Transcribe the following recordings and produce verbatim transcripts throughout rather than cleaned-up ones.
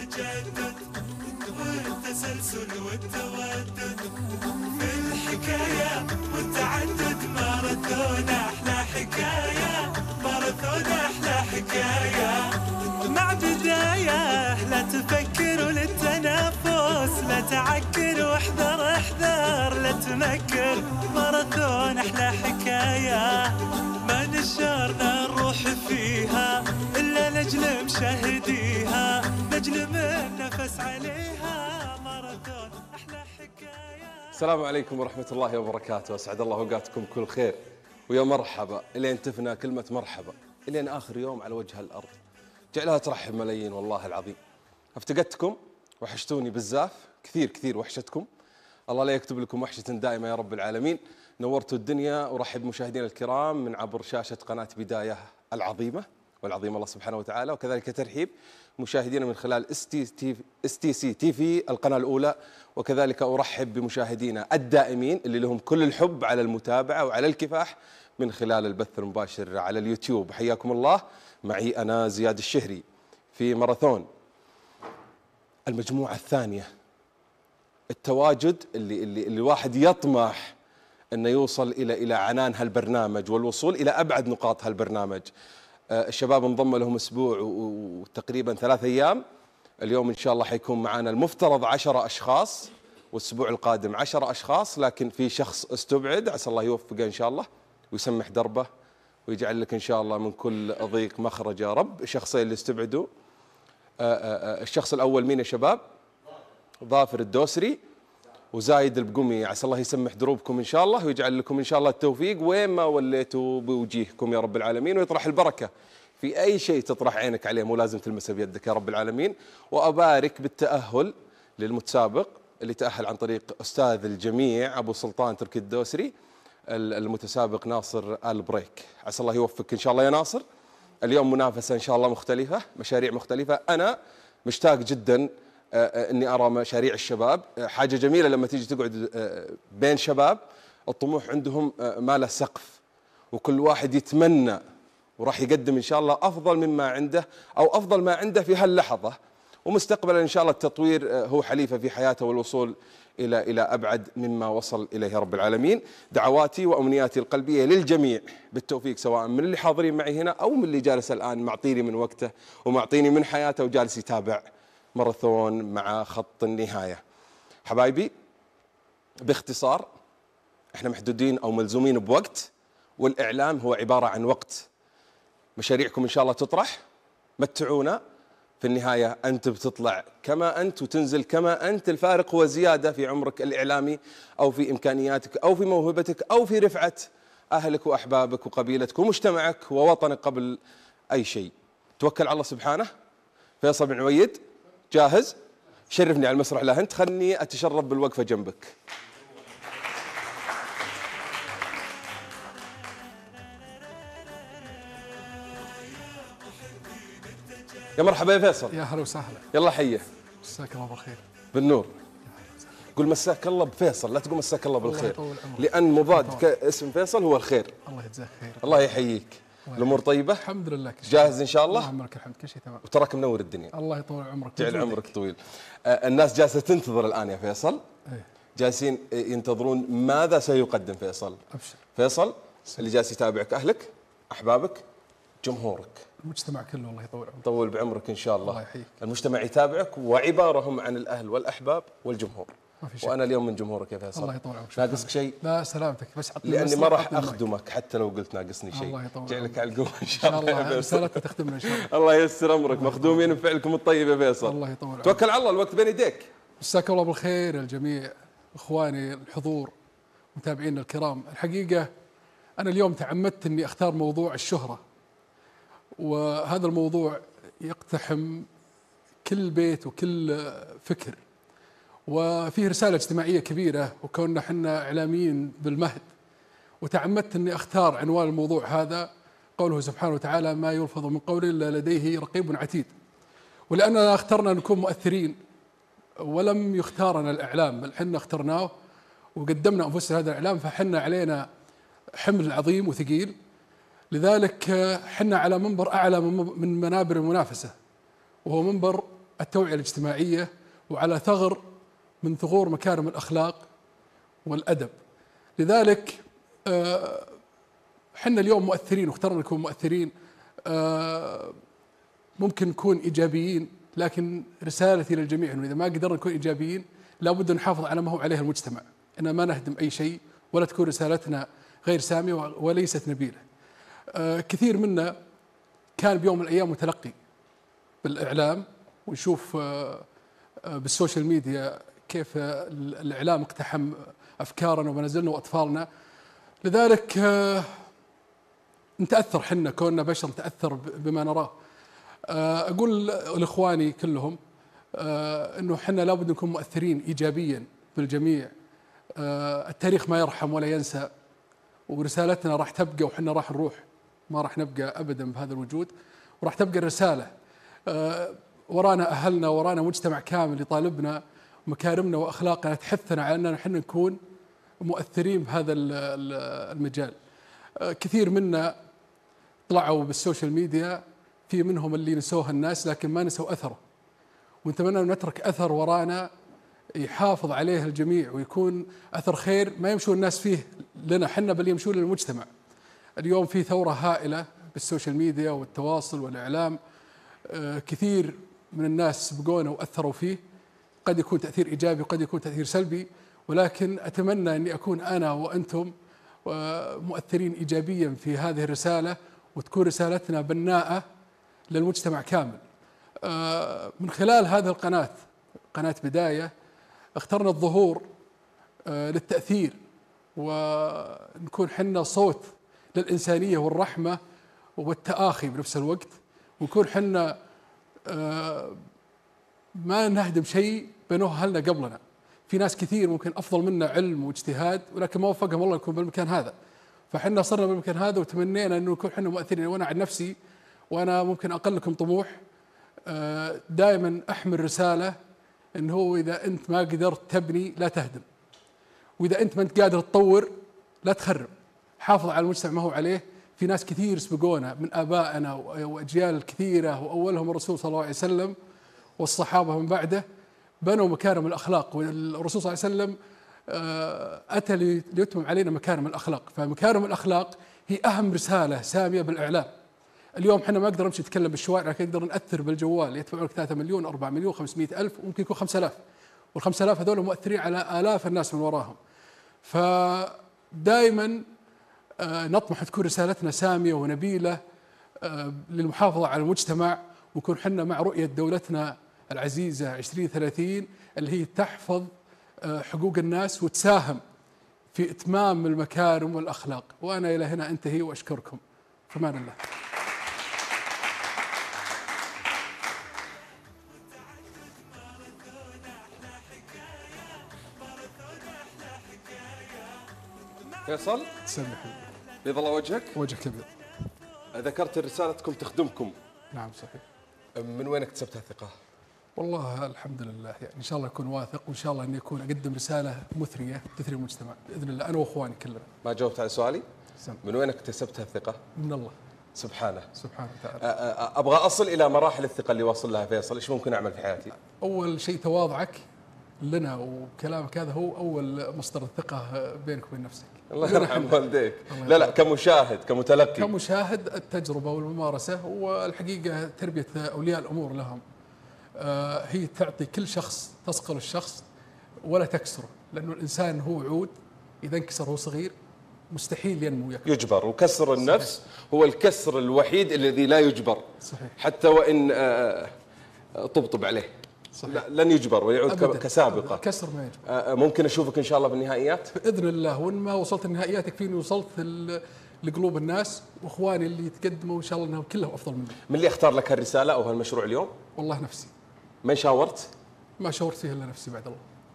يتجدد والتسلسل والتودد في الحكاية والتعدد ماراثون أحلى حكاية ماراثون أحلى حكاية مع بداية لا تفكر وللتنافس لا تعكر واحذر احذر لا تنكر ماراثون أحلى حكاية ما نشارنا نروح فيها إلا نجل مشاهديها نجل من نفس عليها ماراثون أحلى حكاية. السلام عليكم ورحمة الله وبركاته، أسعد الله أوقاتكم كل خير ويا مرحبا إلين تفنى كلمة مرحبا إلين آخر يوم على وجه الأرض جعلها ترحب ملايين والله العظيم. افتقدتكم وحشتوني بزاف كثير كثير وحشتكم، الله لا يكتب لكم وحشة دائمة يا رب العالمين. نورتوا الدنيا ورحب مشاهدينا الكرام من عبر شاشة قناة بداية العظيمة والعظيم الله سبحانه وتعالى، وكذلك ترحيب مشاهدينا من خلال اس تي سي تي في القناة الأولى، وكذلك أرحب بمشاهدينا الدائمين اللي لهم كل الحب على المتابعة وعلى الكفاح من خلال البث المباشر على اليوتيوب. حياكم الله، معي أنا زياد الشهري في ماراثون المجموعة الثانية، التواجد اللي اللي اللي الواحد يطمح انه يوصل الى الى عنان هالبرنامج والوصول الى ابعد نقاط هالبرنامج. الشباب انضم لهم اسبوع وتقريبا ثلاث ايام، اليوم ان شاء الله حيكون معنا المفترض عشرة اشخاص والاسبوع القادم عشرة اشخاص، لكن في شخص استبعد عسى الله يوفقه ان شاء الله ويسمح دربه ويجعل لك ان شاء الله من كل ضيق مخرج يا رب. الشخصين اللي استبعدوا، الشخص الاول مين يا شباب؟ ظافر الدوسري وزايد البقمي، عسى الله يسمح دروبكم ان شاء الله ويجعل لكم ان شاء الله التوفيق وين ما وليتوا بوجيهكم يا رب العالمين، ويطرح البركه في اي شيء تطرح عينك عليه، مو لازم تلمسه بيدك يا رب العالمين. وابارك بالتاهل للمتسابق اللي تاهل عن طريق استاذ الجميع ابو سلطان تركي الدوسري، المتسابق ناصر البريك، عسى الله يوفقك ان شاء الله يا ناصر. اليوم منافسه ان شاء الله مختلفه، مشاريع مختلفه، انا مشتاق جدا اني ارى مشاريع الشباب، حاجه جميله لما تيجي تقعد بين شباب الطموح عندهم ما له سقف، وكل واحد يتمنى وراح يقدم ان شاء الله افضل مما عنده او افضل ما عنده في هاللحظه، ومستقبلا ان شاء الله التطوير هو حليفه في حياته والوصول الى الى ابعد مما وصل اليه يا رب العالمين. دعواتي وامنياتي القلبيه للجميع بالتوفيق، سواء من اللي حاضرين معي هنا او من اللي جالس الان معطيني من وقته ومعطيني من حياته وجالس يتابع ماراثون مع خط النهاية. حبايبي باختصار احنا محدودين او ملزومين بوقت، والاعلام هو عبارة عن وقت. مشاريعكم ان شاء الله تطرح، متعونا، في النهاية انت بتطلع كما انت وتنزل كما انت، الفارق هو زيادة في عمرك الاعلامي او في امكانياتك او في موهبتك او في رفعة اهلك واحبابك وقبيلتك ومجتمعك ووطنك قبل اي شيء. توكل على الله سبحانه. فيصل بن عويد جاهز؟ شرفني على المسرح لا انت، خلني اتشرف بالوقفه جنبك. يا مرحبا يا فيصل. يا هلا وسهلا. يلا حيه. مساك الله بالخير. بالنور. قول مساك الله بفيصل، لا تقول مساك الله بالخير، لان مضاد كاسم فيصل هو الخير. الله يجزاك خير. الله يحييك. الامور طيبه؟ الحمد لله. جاهز ان شاء الله؟ اللهم لك الحمد، كل شيء تمام. وتراك منور الدنيا. الله يطول عمرك. جعل عمرك طويل. آه الناس جالسه تنتظر الان يا فيصل. ايه. جالسين ينتظرون ماذا سيقدم فيصل. ابشر. فيصل اللي جالس يتابعك اهلك، احبابك، جمهورك، المجتمع كله الله يطول عمرك. طول بعمرك ان شاء الله. الله يحييك. المجتمع يتابعك وعبارهم عن الاهل والاحباب والجمهور. ما في شيء. وانا اليوم من جمهورك يا فيصل. الله يطول عمرك. ناقصك شيء؟ لا سلامتك، بس عطني لاني ما راح اخدمك حتى لو قلت ناقصني شيء. الله يطول جعلك على القوه ان ان شاء شاء الله. الله رسالتك تخدمنا ان شاء الله. الله ييسر امرك، مخدومين بفعلكم الطيب يا فيصل. الله يطول عمرك. توكل على الله، الوقت بين يديك. مساك الله بالخير يا الجميع، اخواني الحضور، متابعينا الكرام. الحقيقه انا اليوم تعمدت اني اختار موضوع الشهره، وهذا الموضوع يقتحم كل بيت وكل فكر، وفيه رسالة اجتماعية كبيرة، وكوننا احنا إعلاميين بالمهد، وتعمدت أني أختار عنوان الموضوع هذا قوله سبحانه وتعالى: ما يلفظ من قول إلا لديه رقيب عتيد. ولأننا اخترنا نكون مؤثرين ولم يختارنا الإعلام، بل حنا اخترناه وقدمنا أنفسنا هذا الإعلام، فحنا علينا حمل عظيم وثقيل. لذلك حنا على منبر أعلى من منابر المنافسة، وهو منبر التوعية الاجتماعية وعلى ثغر من ثغور مكارم الأخلاق والأدب. لذلك حنا اليوم مؤثرين واخترنا نكون مؤثرين، ممكن نكون إيجابيين، لكن رسالتي للجميع أنه إذا ما قدرنا نكون إيجابيين لابد نحافظ على ما هو عليه المجتمع، أن ما نهدم أي شيء ولا تكون رسالتنا غير سامية وليست نبيلة. كثير منا كان بيوم من الأيام متلقي بالإعلام ونشوف بالسوشيال ميديا كيف الإعلام اقتحم أفكارنا ومنازلنا وأطفالنا. لذلك نتأثر حنا كوننا بشر، نتأثر بما نراه. أقول لإخواني كلهم أنه حنا لابد نكون مؤثرين إيجابيا بالجميع. التاريخ ما يرحم ولا ينسى، ورسالتنا راح تبقى وحنا راح نروح، ما راح نبقى أبدا بهذا الوجود، وراح تبقى الرسالة. ورانا أهلنا، ورانا مجتمع كامل يطالبنا مكارمنا وأخلاقنا تحثنا على أننا نحن نكون مؤثرين بهذا المجال. كثير منا طلعوا بالسوشيال ميديا، في منهم اللي نسوها الناس لكن ما نسوا أثره، ونتمنى أن نترك أثر ورانا يحافظ عليه الجميع ويكون أثر خير ما يمشون الناس فيه لنا حنا بل يمشون للمجتمع. اليوم في ثورة هائلة بالسوشيال ميديا والتواصل والإعلام، كثير من الناس سبقونا وأثروا فيه، قد يكون تأثير إيجابي وقد يكون تأثير سلبي، ولكن أتمنى أني أكون أنا وأنتم مؤثرين إيجابيا في هذه الرسالة، وتكون رسالتنا بناءة للمجتمع كامل. من خلال هذه القناة، قناة بداية، اخترنا الظهور للتأثير ونكون حنا صوت للإنسانية والرحمة والتآخي بنفس الوقت، ونكون حنا ما نهدم شيء بنوه أهلنا قبلنا. في ناس كثير ممكن أفضل منا علم واجتهاد ولكن ما وفقهم الله يكون بالمكان هذا، فحنا صرنا بالمكان هذا وتمنينا أنه نكون حنا مؤثرين. وأنا عن نفسي وأنا ممكن أقلكم طموح، دائما أحمل رسالة إنه هو إذا أنت ما قدرت تبني لا تهدم، وإذا أنت ما أنت قادر تطور لا تخرب. حافظ على المجتمع ما هو عليه. في ناس كثير سبقونا من آبائنا وأجيال كثيرة وأولهم الرسول صلى الله عليه وسلم والصحابة من بعده، بنوا مكارم الأخلاق، والرسول صلى الله عليه وسلم أتى ليتمم علينا مكارم الأخلاق. فمكارم الأخلاق هي أهم رسالة سامية بالإعلام. اليوم احنا ما نقدر نمشي نتكلم بالشوارع، لكن نقدر نأثر بالجوال. يدفعون لك ثلاثة مليون، أربعة مليون، خمسمائة ألف، وممكن يكون خمسة آلاف، والخمسة آلاف هذول مؤثرين على آلاف الناس من وراهم. فدائما نطمح تكون رسالتنا سامية ونبيلة للمحافظة على المجتمع، ونكون حنا مع رؤية دولتنا العزيزة عشرين ثلاثين اللي هي تحفظ حقوق الناس وتساهم في إتمام المكارم والأخلاق. وأنا إلى هنا أنتهي وأشكركم. في أمان الله. فيصل، تسمح لي. بيض الله وجهك. وجهك أبيض. ذكرت رسالتكم تخدمكم. نعم صحيح. من وين اكتسبت الثقة؟ والله الحمد لله، يعني إن شاء الله أكون واثق، وإن شاء الله إني أكون أقدم رسالة مثرية تثري المجتمع بإذن الله، أنا وإخواني كلنا. ما جاوبت على سؤالي؟ سم. من وين اكتسبت الثقة؟ من الله سبحانه سبحانه وتعالى. أبغى أصل إلى مراحل الثقة اللي واصل لها فيصل، إيش ممكن أعمل في حياتي؟ أول شيء تواضعك لنا وكلامك هذا هو أول مصدر الثقة بينك وبين نفسك. الله يرحم والديك. لا لا، كمشاهد كمتلقي. كمشاهد التجربة والممارسة، والحقيقة تربية أولياء الأمور لهم هي تعطي كل شخص، تصقل الشخص ولا تكسره، لأنه الإنسان هو عود، إذا انكسر هو صغير مستحيل ينمو يكبر. يجبر، وكسر النفس صحيح. هو الكسر الوحيد الذي لا يجبر. صحيح. حتى وإن طبطب عليه صحيح. لن يجبر ويعود أبداً. كسابقة. كسر ما يجبر. ممكن أشوفك إن شاء الله بالنهائيات بإذن الله، وإن ما وصلت النهائيات يكفيني وصلت لقلوب الناس، وإخواني اللي يتقدموا إن شاء الله أنهم كلهم أفضل مني. من اللي اختار لك هالرسالة أو هالمشروع اليوم؟ والله نفسي. ما شاورت؟ ما شاورت فيها إلا نفسي بعد الله.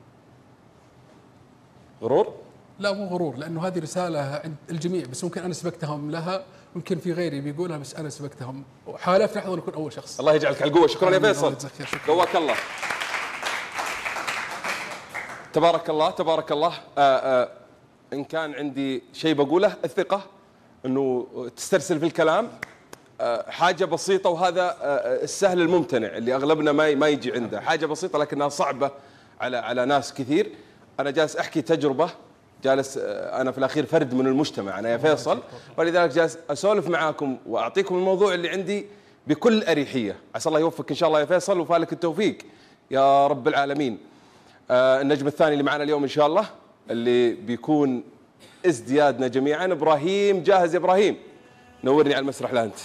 غرور؟ لا مو غرور، لأنه هذه رسالة عند الجميع، بس ممكن أنا سبقتهم لها، ممكن في غيري بيقولها، بس أنا سبقتهم وحالفت لحظة نكون أول شخص. الله يجعلك على القوة. شكرا يا فيصل. قواك الله. تبارك الله تبارك الله. آآ آآ إن كان عندي شيء بقوله، الثقة، أنه تسترسل في الكلام حاجة بسيطة، وهذا السهل الممتنع اللي أغلبنا ما ما يجي عنده، حاجة بسيطة لكنها صعبة على على ناس كثير. أنا جالس أحكي تجربة، جالس أنا في الأخير فرد من المجتمع أنا يا فيصل، ولذلك جالس أسولف معاكم وأعطيكم الموضوع اللي عندي بكل أريحية. عسى الله يوفقك إن شاء الله يا فيصل وفالك التوفيق يا رب العالمين. آه النجم الثاني اللي معنا اليوم إن شاء الله اللي بيكون ازديادنا جميعا إبراهيم. جاهز يا إبراهيم؟ نورني على المسرح لأنت.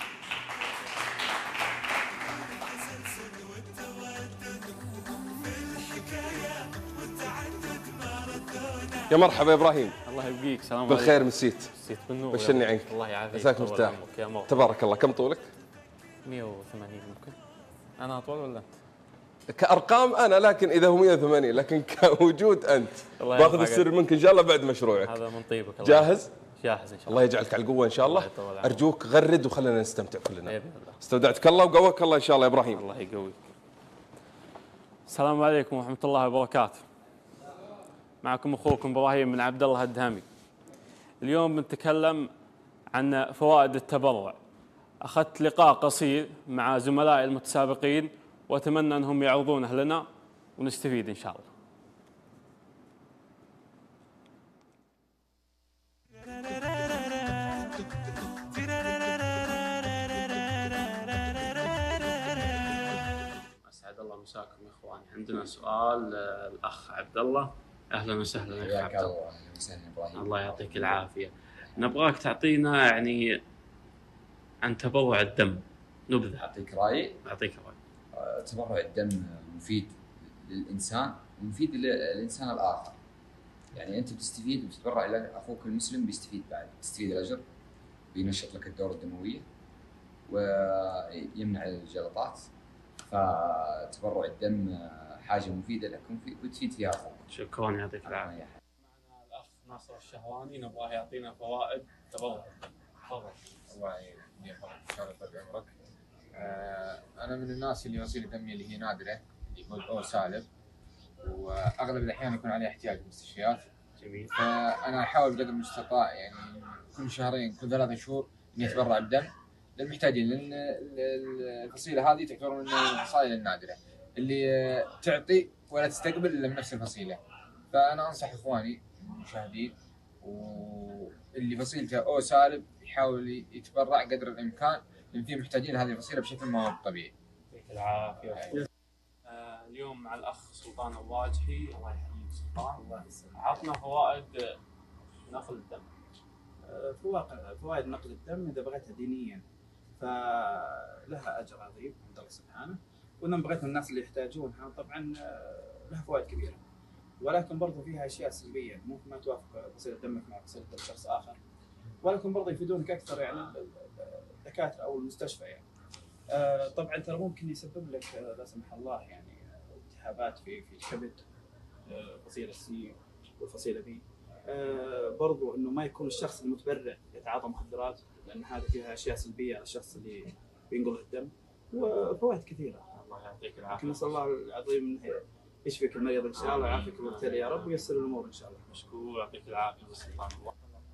يا مرحبا يا ابراهيم. الله يبقيك. سلام عليكم. بالخير مسيت. مسيت بالنور. بشرني عنك. الله يعافيك. مساك مرتاح. تبارك الله. كم طولك؟ مئة وثمانين ممكن. انا اطول ولا انت؟ كارقام انا، لكن اذا هو مئة وثمانين، لكن كوجود انت. باخذ السر منك ان شاء الله بعد مشروعك. هذا من طيبك. جاهز؟ جاهز ان شاء الله. الله يجعلك على القوه ان شاء الله. الله ارجوك غرد وخلينا نستمتع كلنا. باذن الله. استودعتك الله وقواك الله ان شاء الله يا ابراهيم. الله يقويك. السلام عليكم ورحمه الله وبركاته. معكم اخوكم ابراهيم بن عبد الله الدهامي. اليوم بنتكلم عن فوائد التبرع. اخذت لقاء قصير مع زملائي المتسابقين واتمنى انهم يعرضونه لنا ونستفيد ان شاء الله. اسعد الله مساكم يا اخواني. عندنا سؤال الاخ عبد الله. اهلا وسهلا يا حياك الله. اهلا وسهلا ابراهيم. الله يعطيك العافيه. نبغاك تعطينا يعني عن تبرع الدم نبذه. اعطيك راي. اعطيك راي. تبرع الدم مفيد للانسان ومفيد للانسان الاخر. يعني انت بتستفيد وبتتبرع الى اخوك المسلم، بيستفيد بعد، بتستفيد الاجر، بينشط لك الدوره الدمويه ويمنع الجلطات. فتبرع الدم حاجه مفيده لك وتفيد فيها اخوك. شكرا يعطيك العافيه. معنا الاخ ناصر الشهواني نبغاه يعطينا فوائد تبرع. تفضل. الله يحفظك ان شاء الله يطول عمرك. آه انا من الناس اللي وسيله دمي اللي هي نادره، اللي هو الاو سالب، واغلب الاحيان يكون عليه احتياج بالمستشفيات. جميل. فانا احاول بقدر المستطاع يعني كل شهرين كل ثلاثة شهور اني اتبرع بدم للمحتاجين، لان الفصيله هذه تعتبر من الفصائل النادره اللي تعطي ولا تستقبل الا من نفس الفصيله. فانا انصح اخواني المشاهدين واللي فصيلته او سالب يحاول يتبرع قدر الامكان، لان في محتاجين هذه الفصيله بشكل ما هو طبيعي. يعطيك العافيه. آه اليوم مع الاخ سلطان الواجحي. الله يحييك سلطان. الله يسلمك. عطنا فوائد نقل الدم. فوائد فوائد نقل الدم اذا بغيتها دينيا فلها اجر عظيم عند الله سبحانه، واذا بغيتها الناس اللي يحتاجونها طبعا لها فوائد كبيره، ولكن برضه فيها اشياء سلبيه ممكن ما توافق فصيله دمك مع فصيله شخص اخر، ولكن برضه يفيدونك اكثر يعني الدكاتره او المستشفى يعني. طبعا ترى ممكن يسبب لك لا سمح الله يعني التهابات في في الكبد، فصيله سي والفصيله بي. آه برضو انه ما يكون الشخص المتبرع يتعاطى مخدرات، لان هذه فيها اشياء سلبيه على الشخص اللي بينقل الدم، وفوائد كثيره. الله يعطيك العافيه. نسال الله العظيم انه يشفيك المريض ان شاء الله ويعافيك المبتلى يا رب وييسر الامور ان شاء الله. مشكور. يعطيك العافيه سبحان الله.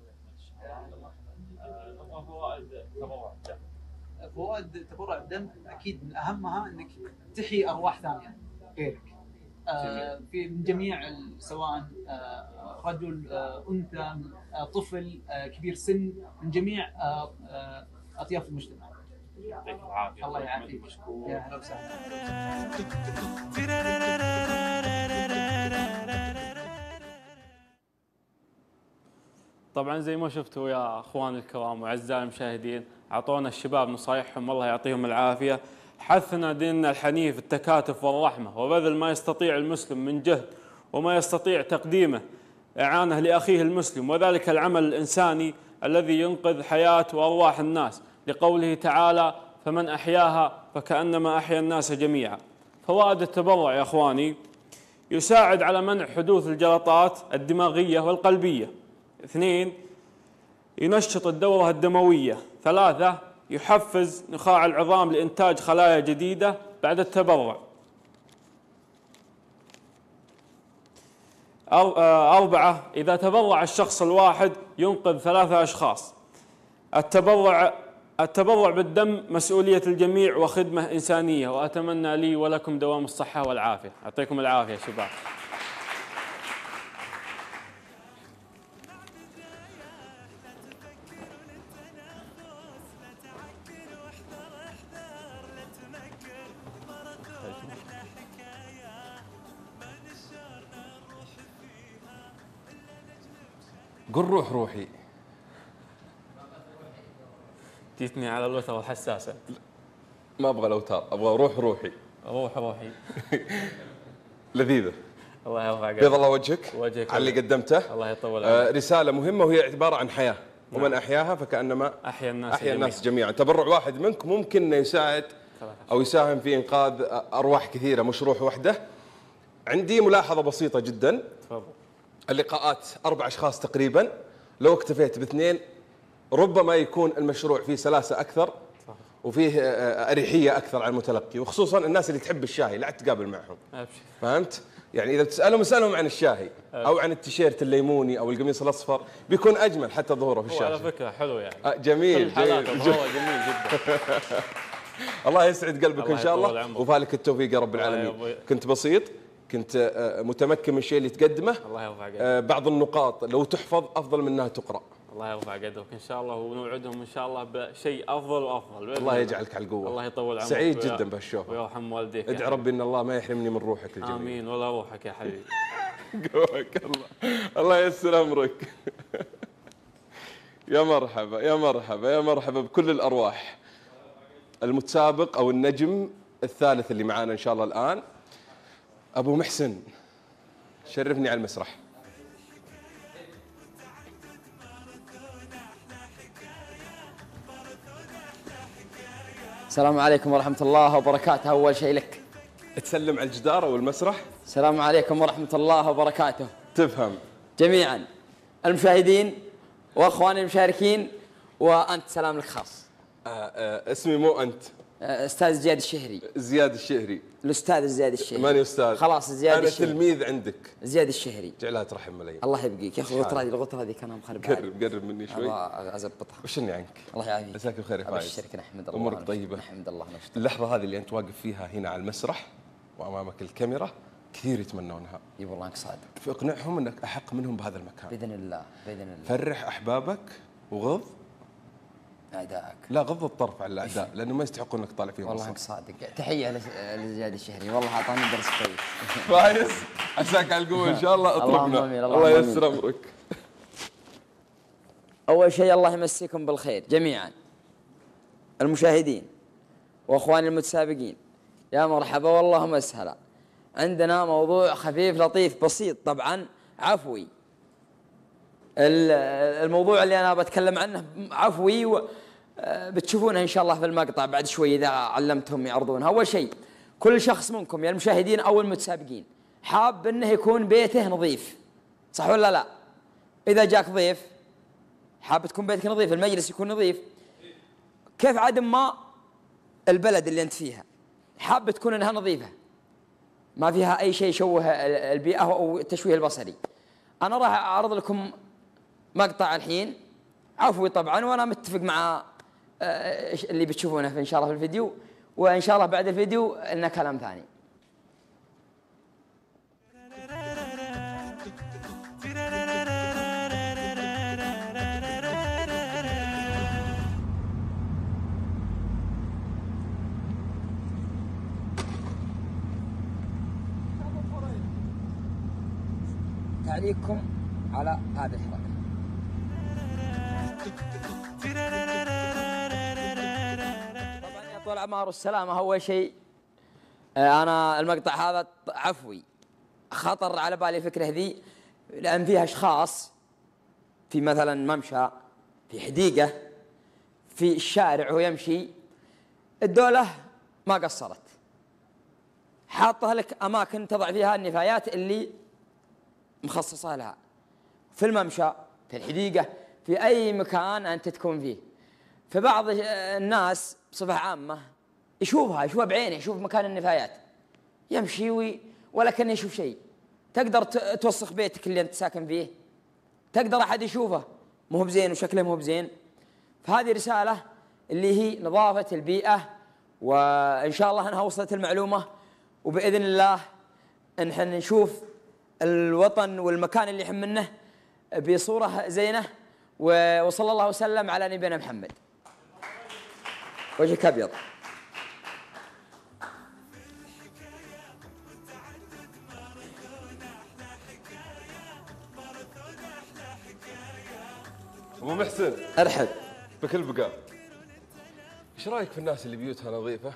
نبغى فوائد تبرع الدم. فوائد تبرع الدم اكيد من اهمها انك تحيي ارواح ثانيه غيرك. آه في من جميع سواء آه رجل آه انثى آه طفل آه كبير سن، من جميع آه آه اطياف المجتمع. يعطيك العافيه. الله يعافيك. مشكور. يا اهلا وسهلا. طبعا زي ما شفتوا يا اخواني الكرام واعزائي المشاهدين، اعطونا الشباب نصايحهم الله يعطيهم العافيه. حثنا ديننا الحنيف التكاتف والرحمه، وبذل ما يستطيع المسلم من جهد وما يستطيع تقديمه اعانه لاخيه المسلم، وذلك العمل الانساني الذي ينقذ حياه وارواح الناس، لقوله تعالى: فمن احياها فكانما احيا الناس جميعا. فوائد التبرع يا اخواني: يساعد على منع حدوث الجلطات الدماغيه والقلبيه. اثنين، ينشط الدورة الدموية. ثلاثة، يحفز نخاع العظام لإنتاج خلايا جديدة بعد التبرع. أربعة، إذا تبرع الشخص الواحد ينقذ ثلاثة أشخاص. التبرع التبرع بالدم مسؤولية الجميع وخدمة إنسانية، وأتمنى لي ولكم دوام الصحة والعافية. يعطيكم العافية يا شباب. قل روح روحي. جيتني على الوتر الحساسة. ما ابغى الاوتار، ابغى روح روحي. روح روحي. لذيذه. الله يرفع بيض الله وجهك وجهك على اللي قدمته. الله يطول آه عمرك. رساله مهمه وهي عباره عن حياه، نعم. ومن احياها فكانما احيا الناس احيا الناس جميعا. جميعا. تبرع واحد منك ممكن انه يساعد او يساهم في انقاذ ارواح كثيره، مش روح واحده. عندي ملاحظه بسيطه جدا. تفضل. اللقاءات اربع اشخاص تقريبا، لو اكتفيت باثنين ربما يكون المشروع فيه سلاسه اكثر وفيه اريحيه اكثر على المتلقي، وخصوصا الناس اللي تحب الشاي لا تقابل معهم. ابشر. فهمت؟ يعني اذا بتسالهم اسالهم عن الشاي او عن التيشيرت الليموني او القميص الاصفر، بيكون اجمل حتى ظهوره في هو على الشاشه. فكره حلو يعني. آه جميل كل حالاته جميل, هو جميل جدا. الله يسعد قلبك الله ان شاء يطول الله عمرك. وفالك التوفيق يا رب الله العالمين. يبوي. كنت بسيط، كنت آه، متمكن من الشيء اللي تقدمه. الله يرفع قدرك. آه، بعض النقاط لو تحفظ افضل من انها تقرا. الله يرفع قدرك ان شاء الله، ونوعدهم ان شاء الله بشيء افضل وافضل بإذن الله يجعلك على القوه. الله يطول عمرك. سعيد ويا- جدا بهالشوفه. ويرحم والديك. ادعي ربي ان الله ما يحرمني من روحك الجميل. امين. ولا روحك يا حبيبي. قواك الله. الله ييسر امرك. يا مرحبا يا مرحبا يا مرحبا بكل الارواح. المتسابق او النجم الثالث اللي معانا ان شاء الله الان ابو محسن، شرفني على المسرح. السلام عليكم ورحمة الله وبركاته. أول شيء لك. تسلم على الجدار او المسرح. السلام عليكم ورحمة الله وبركاته تفهم. جميعا المشاهدين وأخواني المشاركين، وأنت سلام لك خاص. آه آه اسمي مو انت. آه، أستاذ زياد الشهري. زياد الشهري. الأستاذ زياد الشهري. ماني استاذ. خلاص زياد انا الشهري. تلميذ عندك. زياد الشهري. جعلها ترحم ملي. الله يبقيك يا أخي. الغطرة هذه الغطرة هذه كان مخرب علي. قرب قرب مني شوي. أبغى أزبطها. وشني عنك؟ الله يعافيك. مساك بخير يا فايز. أبشرك. نحمد الله. امورك طيبه؟ نحمد الله نشكر. اللحظه هذه اللي انت واقف فيها هنا على المسرح وامامك الكاميرا كثير يتمنونها. اي والله انك صادق. فاقنعهم انك احق منهم بهذا المكان. باذن الله باذن الله. فرح احبابك وغض اعدائك. لا غض الطرف على الاعداء لانه ما يستحقون انك طالع فيهم. والله انك صادق. تحيه لس- لزياد الشهري، والله اعطاني درس كويس. فايز عساك على القوه ان شاء الله. اللهم اطربنا. آمين، الله اللهم ييسر آمين. امرك. اول شيء الله يمسيكم بالخير جميعا المشاهدين واخواني المتسابقين. يا مرحبا والله مسهلا. عندنا موضوع خفيف لطيف بسيط طبعا عفوي. ال- الموضوع اللي انا بتكلم عنه عفوي و آه، بتشوفونها ان شاء الله في المقطع بعد شوي اذا علمتهم يعرضونها. اول شيء كل شخص منكم يا المشاهدين او المتسابقين حاب انه يكون بيته نظيف، صح ولا لا؟ اذا جاك ضيف حاب تكون بيتك نظيف، المجلس يكون نظيف. كيف عدم ما البلد اللي انت فيها حاب تكون انها نظيفه ما فيها اي شيء يشوه البيئه او التشويه البصري. انا راح اعرض لكم مقطع الحين عفوي طبعا، وانا متفق مع آه، اللي بتشوفونه ان شاء الله في الفيديو، وان شاء الله بعد الفيديو لنا كلام ثاني. تعليقكم على هذه الحركة. طبعا يا طول العمر والسلامة، أول شيء آه، أنا المقطع هذا عفوي خطر على بالي الفكرة ذي، لأن فيها أشخاص في مثلا ممشى، في حديقة، في الشارع وهو يمشي، الدولة ما قصرت، حاطة لك أماكن تضع فيها النفايات اللي مخصصة لها، في الممشى، في الحديقة، في أي مكان أنت تكون فيه. فبعض الناس بصفة عامة يشوفها يشوفها بعينه، يشوف مكان النفايات يمشي وي ولا كان يشوف شيء. تقدر توسخ بيتك اللي أنت ساكن فيه، تقدر أحد يشوفه مو بزين وشكله مو بزين. فهذه رسالة اللي هي نظافة البيئة. وإن شاء الله أنها وصلت المعلومة، وبإذن الله نحن نشوف الوطن والمكان اللي يحملنه بصورة زينة. وصلى الله وسلم على نبينا محمد. وجهك أبيض. أبو محسن أرحب بكل بقاء. ايش رايك في الناس اللي بيوتها نظيفه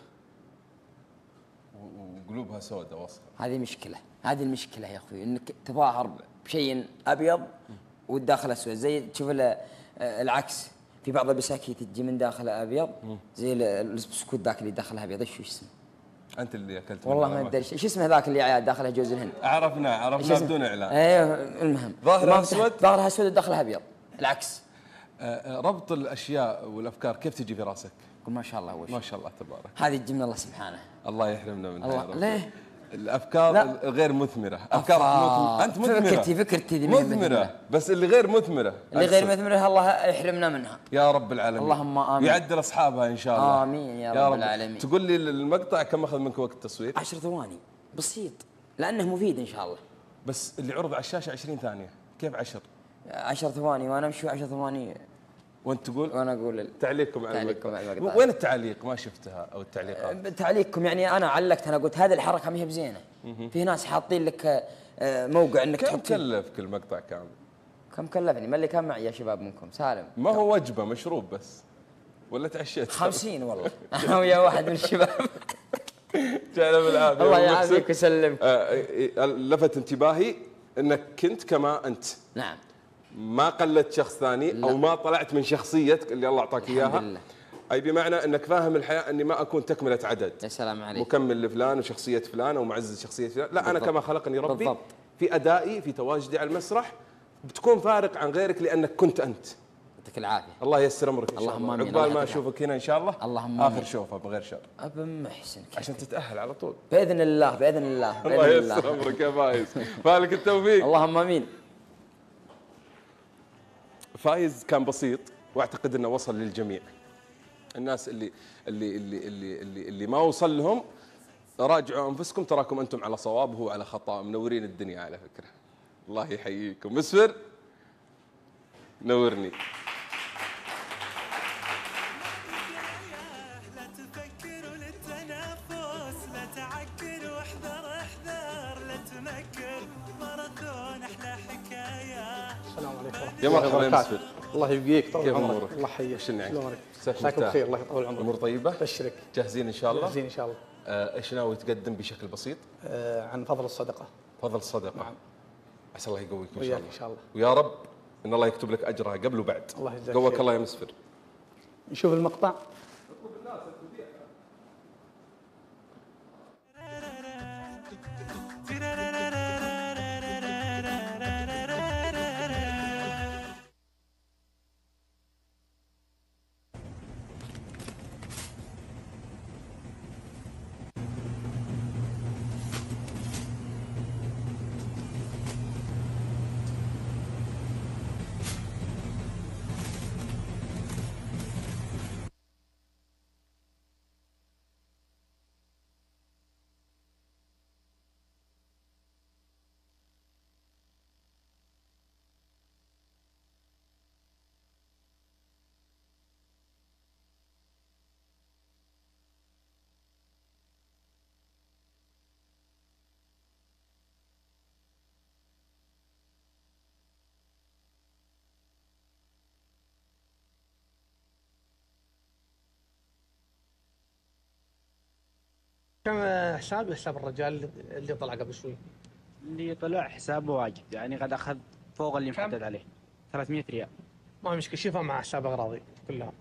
وقلوبها سوداء وسخه؟ هذه مشكلة، هذه المشكلة يا أخوي، إنك تظاهر بشيء أبيض والداخل أسود. زي تشوف العكس، في بعض البساكيت تجي من داخلها أبيض، زي البسكوت ذاك اللي داخلها أبيض. إيش اسمه؟ أنت اللي أكلت والله ما أدري ايش اسمه ذاك اللي داخلها جوز الهند. عرفنا عرفنا بدون إعلان. ايوه المهم ظاهرها أسود، ظاهرها أسود وداخلها أبيض العكس. ربط الاشياء والافكار كيف تجي في راسك؟ ما شاء الله وش ما شاء الله تبارك. هذه تجي من الله سبحانه. الله يحرمنا منها الله. ليه؟ الافكار لا. غير مثمره، افكار مثمرة. انت مثمره، فكرتي فكرتي مثمره، بس اللي غير مثمره اللي غير مثمره الله يحرمنا منها يا رب العالمين. اللهم امين. يعدل اصحابها ان شاء الله. امين يا رب, يا رب العالمين. تقول لي المقطع كم اخذ منك وقت التصوير؟ عشر ثواني بسيط، لانه مفيد ان شاء الله. بس اللي عرض على الشاشه عشرين ثانيه، كيف عشر؟ عشر ثواني وانا امشي عشر ثواني وانت تقول؟ وانا اقول تعليقكم على تعليقكم على المقطع. وين التعليق؟ ما شفتها او التعليقات؟ تعليقكم يعني انا علقت، انا قلت هذه الحركه ما هي بزينه. في ناس حاطين لك موقع انك كم كلفك المقطع كامل؟ كم كلفني؟ ما اللي كان معي يا شباب منكم؟ سالم. ما هو وجبه مشروب بس ولا تعشيت؟ خمسين والله انا ويا واحد من الشباب. جعله بالعافيه. الله يعافيك ويسلمك. آه لفت انتباهي انك كنت كما انت. نعم. ما قلدت شخص ثاني لا. او ما طلعت من شخصيتك اللي الله اعطاك اياها. الحمد لله. اي بمعنى انك فاهم الحياه اني ما اكون تكمله عدد. يا سلام عليك. مكمل لفلان وشخصيه فلان او معزز شخصيه فلان، لا بالضبط. انا كما خلقني ربي بالضبط. في ادائي في تواجدي على المسرح بتكون فارق عن غيرك لانك كنت انت. يعطيك العافيه. الله ييسر امرك ان شاء الله. عقبال ما اشوفك هنا ان شاء الله. اللهم اخر شوفه بغير شر. ابو محسن عشان تتاهل على طول. باذن الله باذن الله. الله ييسر امرك يا فايز. فالك التوفيق. اللهم امين. فايز كان بسيط واعتقد انه وصل للجميع. الناس اللي اللي اللي اللي اللي, اللي ما وصل لهم راجعوا انفسكم، تراكم انتم على صواب وهو على خطا، منورين الدنيا على فكره. الله يحييكم. مسفر نورني. لا تفكر للتنفس، لا تعكر واحذر احذر، لا تنكر ماراثون احلى حكايه. السلام عليكم. يا مرحبا يا مسفر. الله يبقيك. طول عمرك. الله يحييك. شنو شلونك؟ مساك بخير. الله يطول عمرك. الامور طيبه؟ بشرك. جاهزين ان شاء الله؟ جاهزين ان شاء الله. آه ايش ناوي تقدم بشكل بسيط؟ آه عن فضل الصدقه. فضل الصدقه. نعم. عسى الله يقويك ان شاء الله. ان شاء الله. ويا رب ان الله يكتب لك اجرها قبل وبعد. الله يجزاك. قوك الله يا مسفر. نشوف المقطع. كم حساب حساب الرجال اللي طلع قبل شوي؟ اللي طلع حسابه واجد، يعني قد اخذ فوق اللي محدد عليه ثلاثمئة ريال. ما مشكله، شوفها مع حساب اغراضي كلها.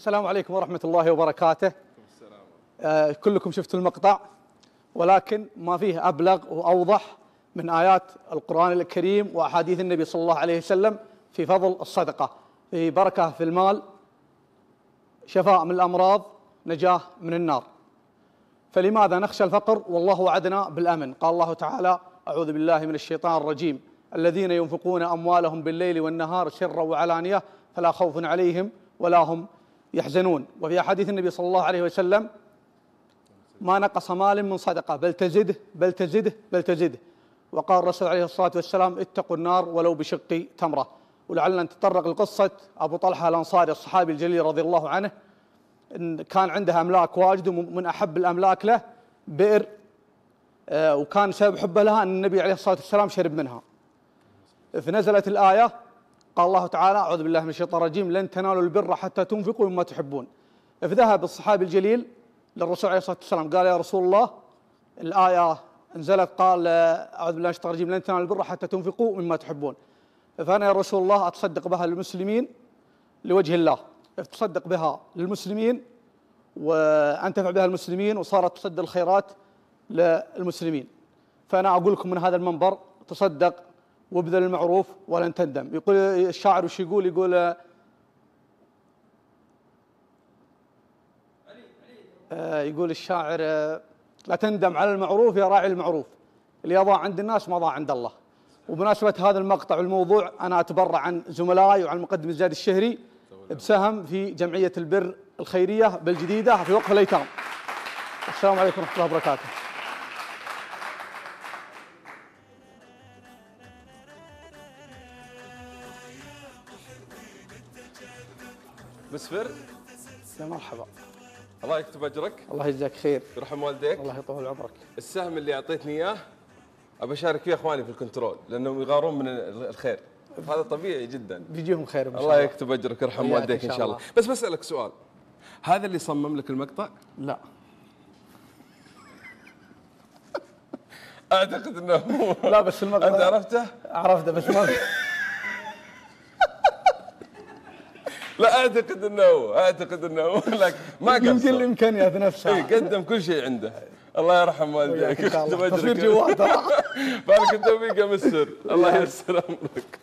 السلام عليكم ورحمة الله وبركاته. آه كلكم شفتوا المقطع، ولكن ما فيه أبلغ وأوضح من آيات القرآن الكريم وأحاديث النبي صلى الله عليه وسلم في فضل الصدقة، في بركة في المال، شفاء من الأمراض، نجاة من النار. فلماذا نخشى الفقر والله وعدنا بالأمن؟ قال الله تعالى: أعوذ بالله من الشيطان الرجيم: الذين ينفقون أموالهم بالليل والنهار سرا وعلانية فلا خوف عليهم ولا هم يحزنون. وفي أحاديث النبي صلى الله عليه وسلم: ما نقص مال من صدقة بل تزده بل تزده بل تزده. وقال الرسول عليه الصلاة والسلام: اتقوا النار ولو بشق تمرة. ولعلنا نتطرق لقصة أبو طلحة الأنصاري الصحابي الجليل رضي الله عنه، إن كان عنده أملاك واجد، ومن أحب الأملاك له بئر، آه وكان سبب حبه لها أن النبي عليه الصلاة والسلام شرب منها. فنزلت الآية، قال الله تعالى: أعوذ بالله من الشيطان الرجيم: لن تنالوا البر حتى تنفقوا مما تحبون. فذهب الصحابي الجليل للرسول عليه الصلاة والسلام قال: يا رسول الله، الآية نزلت قال أعوذ بالله من الشيطان الرجيم: لن تنالوا البر حتى تنفقوا مما تحبون، فأنا يا رسول الله أتصدق بها للمسلمين لوجه الله. تصدق بها للمسلمين وأنتفع بها المسلمين، وصارت تصد الخيرات للمسلمين. فأنا أقول لكم من هذا المنبر: تصدق وابذل المعروف ولن تندم. يقول الشاعر وش يقول؟ يقول آه يقول الشاعر: آه لا تندم على المعروف يا راعي المعروف، اللي يضاع عند الناس ما ضاع عند الله. وبمناسبة هذا المقطع والموضوع، أنا أتبرع عن زملائي وعن المقدم زياد الشهري بسهم في جمعية البر الخيرية بالجديدة في وقف الأيتام. السلام عليكم ورحمة الله وبركاته. مسفر، يا مرحبا. الله يكتب أجرك. الله يجزاك خير. يرحم والديك. الله يطول عمرك. السهم اللي أعطيتني إياه أبى أشارك فيه أخواني في الكنترول، لأنهم يغارون من الخير، هذا طبيعي جدا. بيجيهم خير إن شاء الله الله. يكتب أجرك ويرحم والديك إن شاء الله. بس بسألك سؤال، هذا اللي صمم لك المقطع؟ لا. أعتقد أنه هو. لا بس المقطع أنت عرفته؟ عرفته بس ما لا أعتقد أنه هو، أعتقد أنه هو، لكن ما قصر. يمكن الإمكانيات نفسها. إيه، قدم كل شيء عنده. الله يرحم والديك. تصوير جوال ترى. بارك التوفيق يا مسر، الله ييسر أمرك.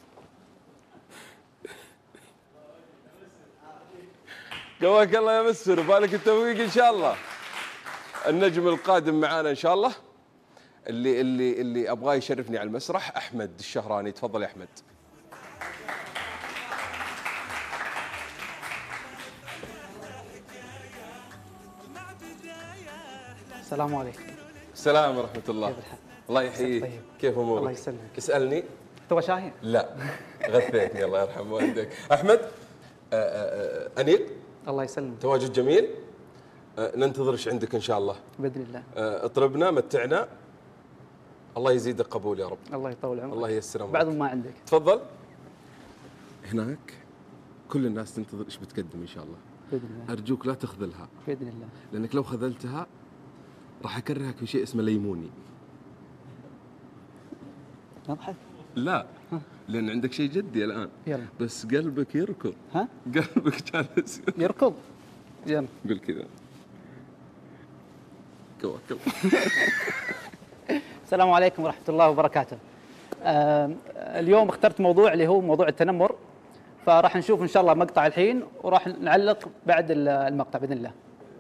قواك الله يا مسر، وبارك التوفيق إن شاء الله. النجم القادم معانا إن شاء الله اللي اللي اللي أبغاه يشرفني على المسرح، أحمد الشهراني. تفضل يا أحمد. السلام عليكم. السلام ورحمة الله. كيف الحال؟ الله يحييك. طيب. كيف أمورك؟ الله يسلمك. اسألني. تبغى شاهين؟ لا، غثيتني الله يرحم والديك. أحمد، أنيق. الله يسلمك. تواجد جميل. ننتظر ايش عندك إن شاء الله. بإذن الله. اطربنا، متعنا. الله يزيدك قبول يا رب. الله يطول عمرك. الله ييسر أمرك. بعد ما عندك. تفضل. هناك كل الناس تنتظر ايش بتقدم إن شاء الله. بإذن الله. أرجوك لا تخذلها. بإذن الله. لأنك لو خذلتها راح أكرهك في شيء اسمه ليموني. نضحك؟ لا، لأن عندك شيء جدي الآن. يلا. بس قلبك يركض. ها؟ قلبك جالس يركض. يلا. قل كذا. كواكب. السلام عليكم ورحمة الله وبركاته. آه اليوم اخترت موضوع اللي هو موضوع التنمر، فراح نشوف إن شاء الله مقطع الحين وراح نعلق بعد المقطع بإذن الله.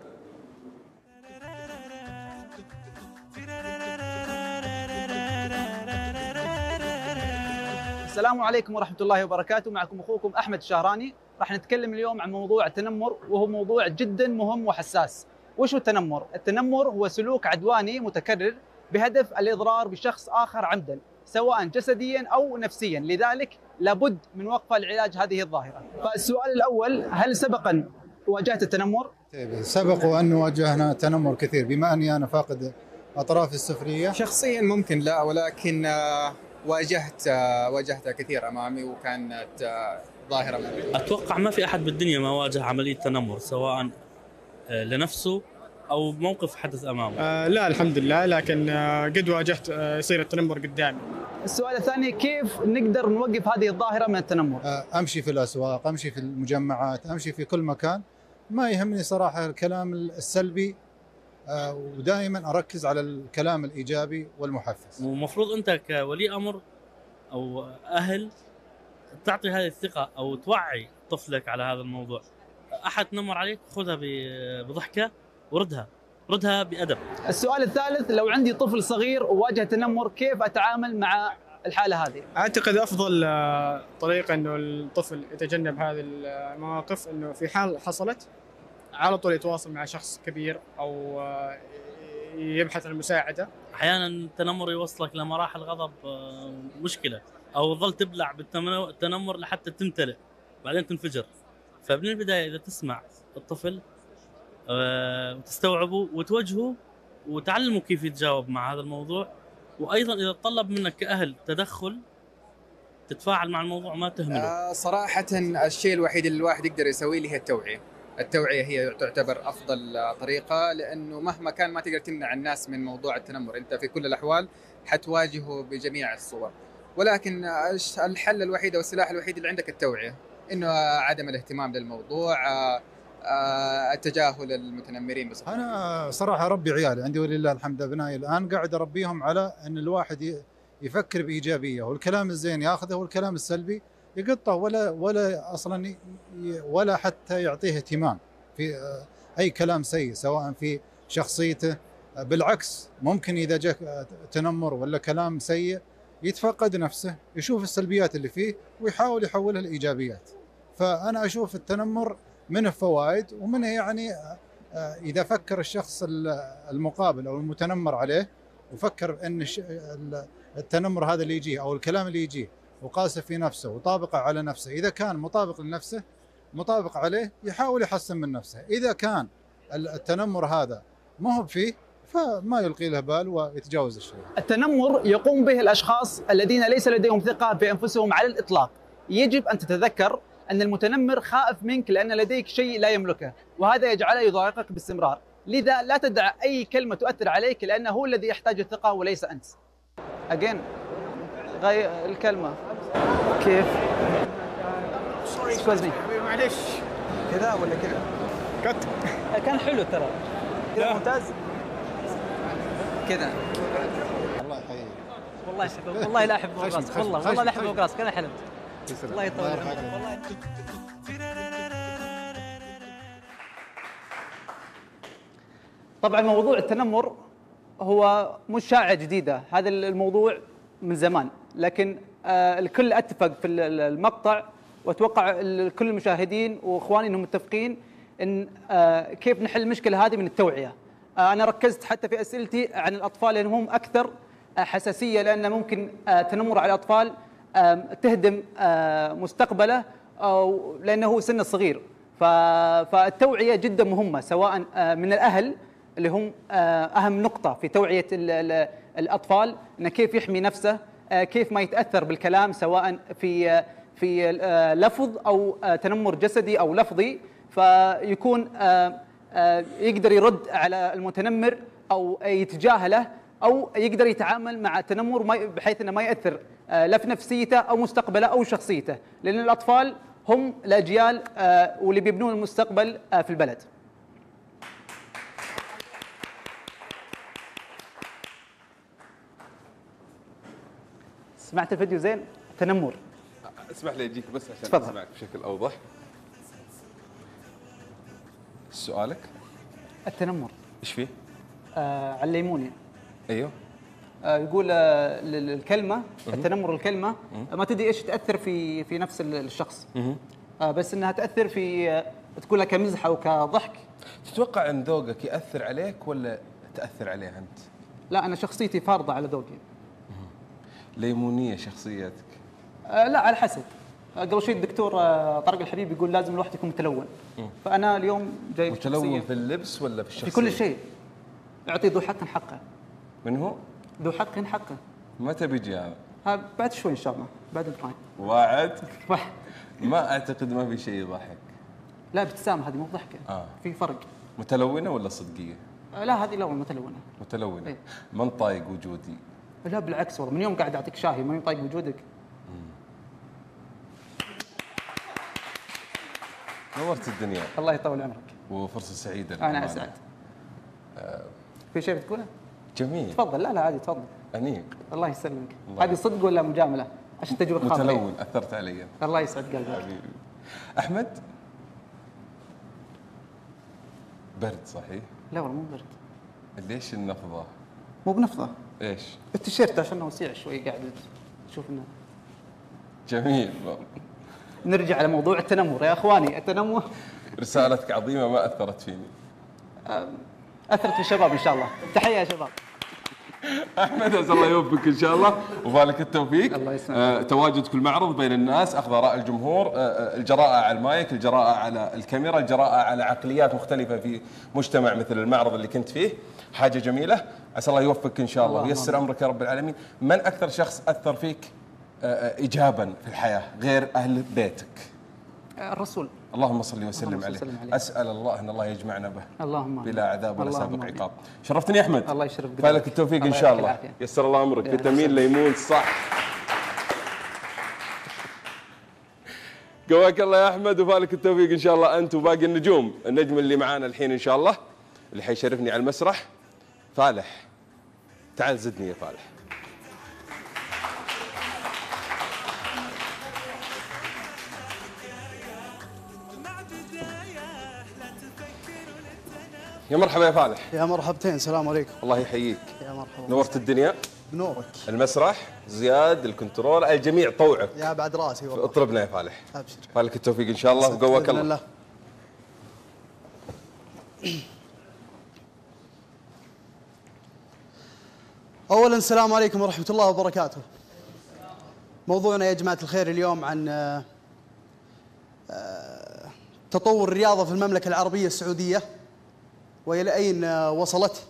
السلام عليكم ورحمة الله وبركاته، معكم أخوكم أحمد الشهراني. راح نتكلم اليوم عن موضوع التنمر، وهو موضوع جدا مهم وحساس. وش هو التنمر؟ التنمر هو سلوك عدواني متكرر بهدف الإضرار بشخص آخر عمدا، سواء جسديا أو نفسيا، لذلك لابد من وقف لعلاج هذه الظاهرة. فالسؤال الأول، هل سبقا واجهت التنمر؟ سبق وأن واجهنا تنمر كثير، بما أني أنا فاقد أطراف السفرية. شخصيا ممكن لا، ولكن واجهت واجهتها كثير أمامي، وكانت ظاهرة من. أتوقع ما في أحد بالدنيا ما واجه عملية تنمر، سواء لنفسه أو موقف حدث أمامه. آه لا الحمد لله، لكن آه قد واجهت آه يصير التنمر قدامي. السؤال الثاني، كيف نقدر نوقف هذه الظاهرة من التنمر؟ آه أمشي في الأسواق، أمشي في المجمعات، أمشي في كل مكان، ما يهمني صراحة الكلام السلبي، آه، ودائما أركز على الكلام الإيجابي والمحفز. ومفروض أنت كولي أمر أو أهل تعطي هذه الثقة أو توعي طفلك على هذا الموضوع. أحد نمر عليك خذها بضحكة وردها ردها بأدب. السؤال الثالث، لو عندي طفل صغير وواجه تنمر كيف أتعامل مع الحالة هذه؟ اعتقد افضل آه، طريقه انه الطفل يتجنب هذه المواقف انه في حال حصلت على طول يتواصل مع شخص كبير او آه، يبحث عن المساعده. احيانا التنمر يوصلك لمراحل غضب مشكله، او تظل تبلع بالتنمر لحتى تمتلئ بعدين تنفجر. فمن البدايه اذا تسمع الطفل وتستوعبه وتوجهه وتعلمه كيف يتجاوب مع هذا الموضوع، وايضا اذا طلب منك كاهل تدخل تتفاعل مع الموضوع ما تهمله. آه صراحه الشيء الوحيد اللي الواحد يقدر يسويه هي التوعيه. التوعيه هي تعتبر افضل طريقه، لانه مهما كان ما تقدر تمنع الناس من موضوع التنمر، انت في كل الاحوال حتواجهه بجميع الصور. ولكن الحل الوحيد او السلاح الوحيد اللي عندك التوعيه، انه عدم الاهتمام للموضوع، التجاهل المتنمرين. بس انا صراحه اربي عيالي، عندي ولله الحمد ابنائي الان قاعد اربيهم على ان الواحد يفكر بايجابيه، والكلام الزين ياخذه والكلام السلبي يقطه، ولا ولا اصلا ولا حتى يعطيه اهتمام في اي كلام سيء سواء في شخصيته. بالعكس ممكن اذا جاء تنمر ولا كلام سيء يتفقد نفسه، يشوف السلبيات اللي فيه ويحاول يحولها لايجابيات. فانا اشوف التنمر منه فوائد ومنه يعني اذا فكر الشخص المقابل او المتنمر عليه وفكر ان التنمر هذا اللي يجيه او الكلام اللي يجيه وقاسه في نفسه وطابقه على نفسه، اذا كان مطابق لنفسه مطابق عليه يحاول يحسن من نفسه، اذا كان التنمر هذا ما هو فيه فما يلقي له بال ويتجاوز الشيء. التنمر يقوم به الاشخاص الذين ليس لديهم ثقه بانفسهم على الاطلاق. يجب ان تتذكر أن المتنمر خائف منك لأن لديك شيء لا يملكه، وهذا يجعله يضايقك باستمرار. لذا لا تدع أي كلمة تؤثر عليك، لأنه هو الذي يحتاج الثقة وليس أنت. أجين غير الكلمة كيف؟ Excuse me. معلش كذا ولا كذا؟ كت كان حلو ترى. كذا ممتاز. كذا. الله يحييك. والله شكرا. والله لا أحب راسك، والله والله لا أحب راسك، أنا حلمت. الله يطول عمرك. والله طبعا موضوع التنمر هو مش شائعة جديدة، هذا الموضوع من زمان، لكن آه الكل اتفق في المقطع، واتوقع كل المشاهدين واخواني انهم متفقين ان آه كيف نحل المشكلة هذه من التوعية. آه انا ركزت حتى في اسئلتي عن الاطفال لانهم هم اكثر آه حساسية، لان ممكن آه تنمر على الاطفال آه تهدم آه مستقبله أو لانه هو سنه صغير. فالتوعية جدا مهمة، سواء آه من الاهل اللي هم أهم نقطة في توعية الأطفال، أنه كيف يحمي نفسه، كيف ما يتأثر بالكلام سواء في في لفظ أو تنمر جسدي أو لفظي، فيكون يقدر يرد على المتنمر أو يتجاهله أو يقدر يتعامل مع التنمر بحيث أنه ما يأثر لا في نفسيته أو مستقبله أو شخصيته، لأن الأطفال هم الأجيال واللي بيبنون المستقبل في البلد. سمعت الفيديو زين؟ تنمر. اسمح لي اجيك بس عشان تفضل. اسمعك بشكل اوضح. سؤالك؟ التنمر. ايش فيه؟ آه على الليموني. ايوه. آه يقول آه الكلمه التنمر الكلمه ما تدري ايش تاثر في في نفس الشخص. آه بس انها تاثر في آه تكون لها كمزح او كضحك. تتوقع ان ذوقك ياثر عليك ولا تاثر عليه انت؟ لا انا شخصيتي فارضه على ذوقي. ليمونيه شخصيتك؟ آه لا على حسب. قبل شوي الدكتور آه طارق الحبيب يقول لازم الواحد يكون متلون. مم. فانا اليوم جاي متلون في اللبس ولا في الشخصيه؟ في كل شيء. يعطي ذو حق حقه. من هو؟ ذو حق حقه. متى بيجي هذا؟ ها بعد شوي ان شاء الله، بعد البرايم. واعد؟ ما اعتقد ما في شيء يضحك. لا ابتسامه هذه مو ضحكه. آه. في فرق. متلونه ولا صدقيه؟ آه لا هذه لون متلونه. متلونه. ايه؟ من طايق وجودي؟ لا بالعكس والله، من يوم قاعد اعطيك شاهي من يوم طايق وجودك. نورت الدنيا. الله يطول عمرك. وفرصه سعيده. انا اسعد. آه في شيء بتقوله؟ جميل. تفضل. لا لا عادي تفضل. انيق. الله يسلمك. هذه صدق ولا مجامله؟ عشان تجربه خاطئه. متلون، اثرت علي. الله يسعد قلبك. حبيبي. احمد، برد صحيح؟ لا والله مو برد. ليش النفضه؟ مو بنفضه. ايش؟ التيشيرت عشان وسيع شوي قاعد تشوف انه جميل. نرجع على موضوع التنمر يا اخواني. التنمر رسالتك عظيمه ما اثرت فيني. اثرت في الشباب ان شاء الله. تحيه يا شباب. احمد عسى الله يوفقك ان شاء الله وفالك التوفيق. الله يسلمك. آه، تواجد في المعرض بين الناس، اخذ اراء الجمهور، آه، الجراءه على المايك، الجراءه على الكاميرا، الجراءه على عقليات مختلفه في مجتمع مثل المعرض اللي كنت فيه، حاجه جميله. عسى الله يوفقك ان شاء الله وييسر امرك يا رب العالمين. من اكثر شخص اثر فيك آه، ايجابا في الحياه غير اهل بيتك؟ الرسول. اللهم صل وسلم اللهم عليه. صل وسلم عليه. اسال الله ان الله يجمعنا به اللهم بلا عذاب ولا اللهم سابق آمين. عقاب. شرفتني يا احمد. الله يشرف قدرك. فالك التوفيق ان شاء الله. يسر الله امرك. فيتامين ليمون صح. قواك الله يا احمد وفالك التوفيق ان شاء الله انت وباقي النجوم. النجم اللي معانا الحين ان شاء الله اللي حيشرفني على المسرح فالح. تعال زدني يا فالح. يا مرحبا يا فالح. يا مرحبتين. السلام عليكم. الله يحييك. يا مرحبا. نورت الدنيا. بنورك. المسرح، زياد، الكنترول، الجميع طوعك. يا بعد راسي والله. اطربنا يا فالح. ابشر. فالك التوفيق ان شاء الله وقواك الله. الله. اولا السلام عليكم ورحمه الله وبركاته. موضوعنا يا جماعه الخير اليوم عن تطور الرياضه في المملكه العربيه السعوديه والى اين وصلت،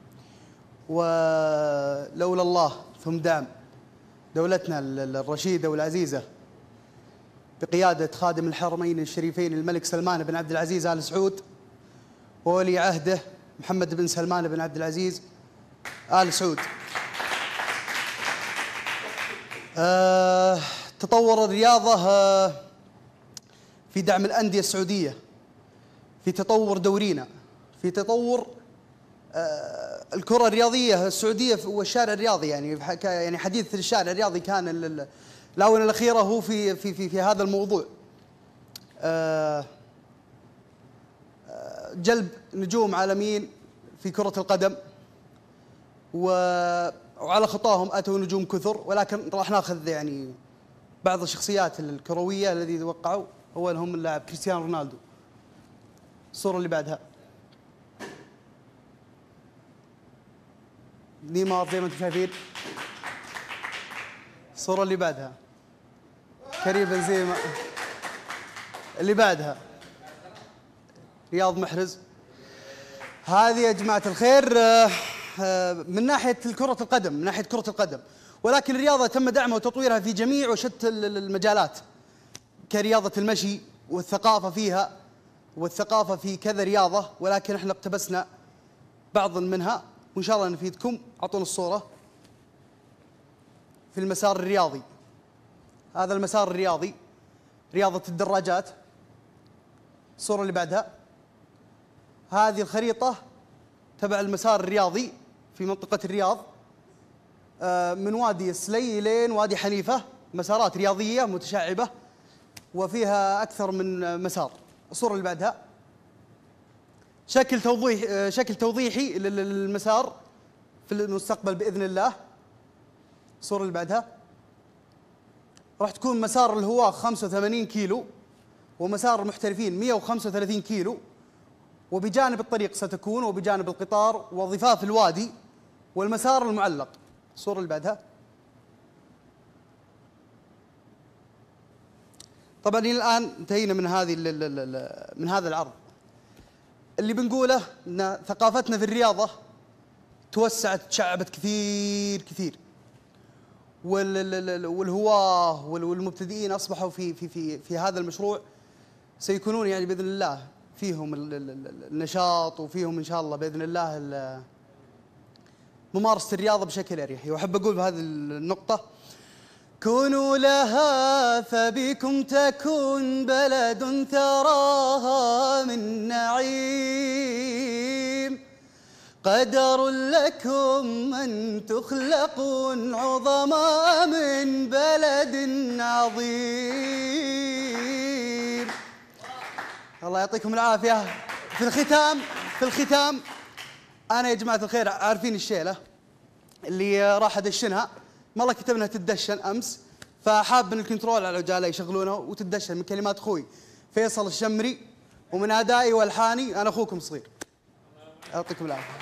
ولولا الله ثم دعم دولتنا الرشيده والعزيزه بقياده خادم الحرمين الشريفين الملك سلمان بن عبد العزيز ال سعود وولي عهده محمد بن سلمان بن عبد العزيز ال سعود. أه تطور الرياضه أه في دعم الانديه السعوديه، في تطور دورينا، في تطور أه الكره الرياضيه السعوديه والشارع الرياضي. يعني يعني حديث الشارع الرياضي كان الاونه الاخيره هو في في في, في هذا الموضوع. أه جلب نجوم عالميين في كره القدم، وعلى خطاهم اتوا نجوم كثر، ولكن راح ناخذ يعني بعض الشخصيات الكرويه الذي وقعوا. اولهم اللاعب كريستيانو رونالدو. الصوره اللي بعدها نيمار زي ما انتم شايفين. الصوره اللي بعدها كريم بنزيما. اللي بعدها رياض محرز. هذه يا جماعه الخير من ناحيه كره القدم، من ناحيه كره القدم، ولكن الرياضه تم دعمها وتطويرها في جميع وشتى المجالات، كرياضه المشي والثقافه فيها، والثقافه في كذا رياضه، ولكن احنا اقتبسنا بعض منها وان شاء الله نفيدكم. اعطونا الصوره. في المسار الرياضي، هذا المسار الرياضي رياضه الدراجات. الصوره اللي بعدها هذه الخريطه تبع المسار الرياضي في منطقه الرياض، من وادي السلي لين وادي حنيفه، مسارات رياضيه متشعبه وفيها اكثر من مسار. الصوره اللي بعدها شكل توضيح شكل توضيحي للمسار في المستقبل باذن الله. الصوره اللي بعدها راح تكون مسار الهواة خمسة وثمانين كيلو ومسار المحترفين مئة وخمسة وثلاثين كيلو، وبجانب الطريق ستكون وبجانب القطار وضفاف الوادي والمسار المعلق. الصورة اللي بعدها طبعا الى الان انتهينا من هذه من هذا العرض. اللي بنقوله ان ثقافتنا في الرياضه توسعت تشعبت كثير كثير، والهواه والمبتدئين اصبحوا في في في في هذا المشروع سيكونون يعني باذن الله فيهم النشاط وفيهم ان شاء الله باذن الله ممارسه الرياضه بشكل اريحي. واحب اقول بهذه النقطه كونوا لها فبكم تكون بلد ثراها من نعيم، قدر لكم أن تخلقون عظماء من بلد عظيم. الله يعطيكم العافية. في الختام في الختام أنا يا جماعة الخير عارفين الشيلة اللي راح أدشنها، ما الله كتبنا تدشن أمس، فحاب من الكنترول على العجالة يشغلونها وتدشن من كلمات أخوي فيصل الشمري ومن أدائي والحاني. أنا أخوكم صغير. يعطيكم العافية.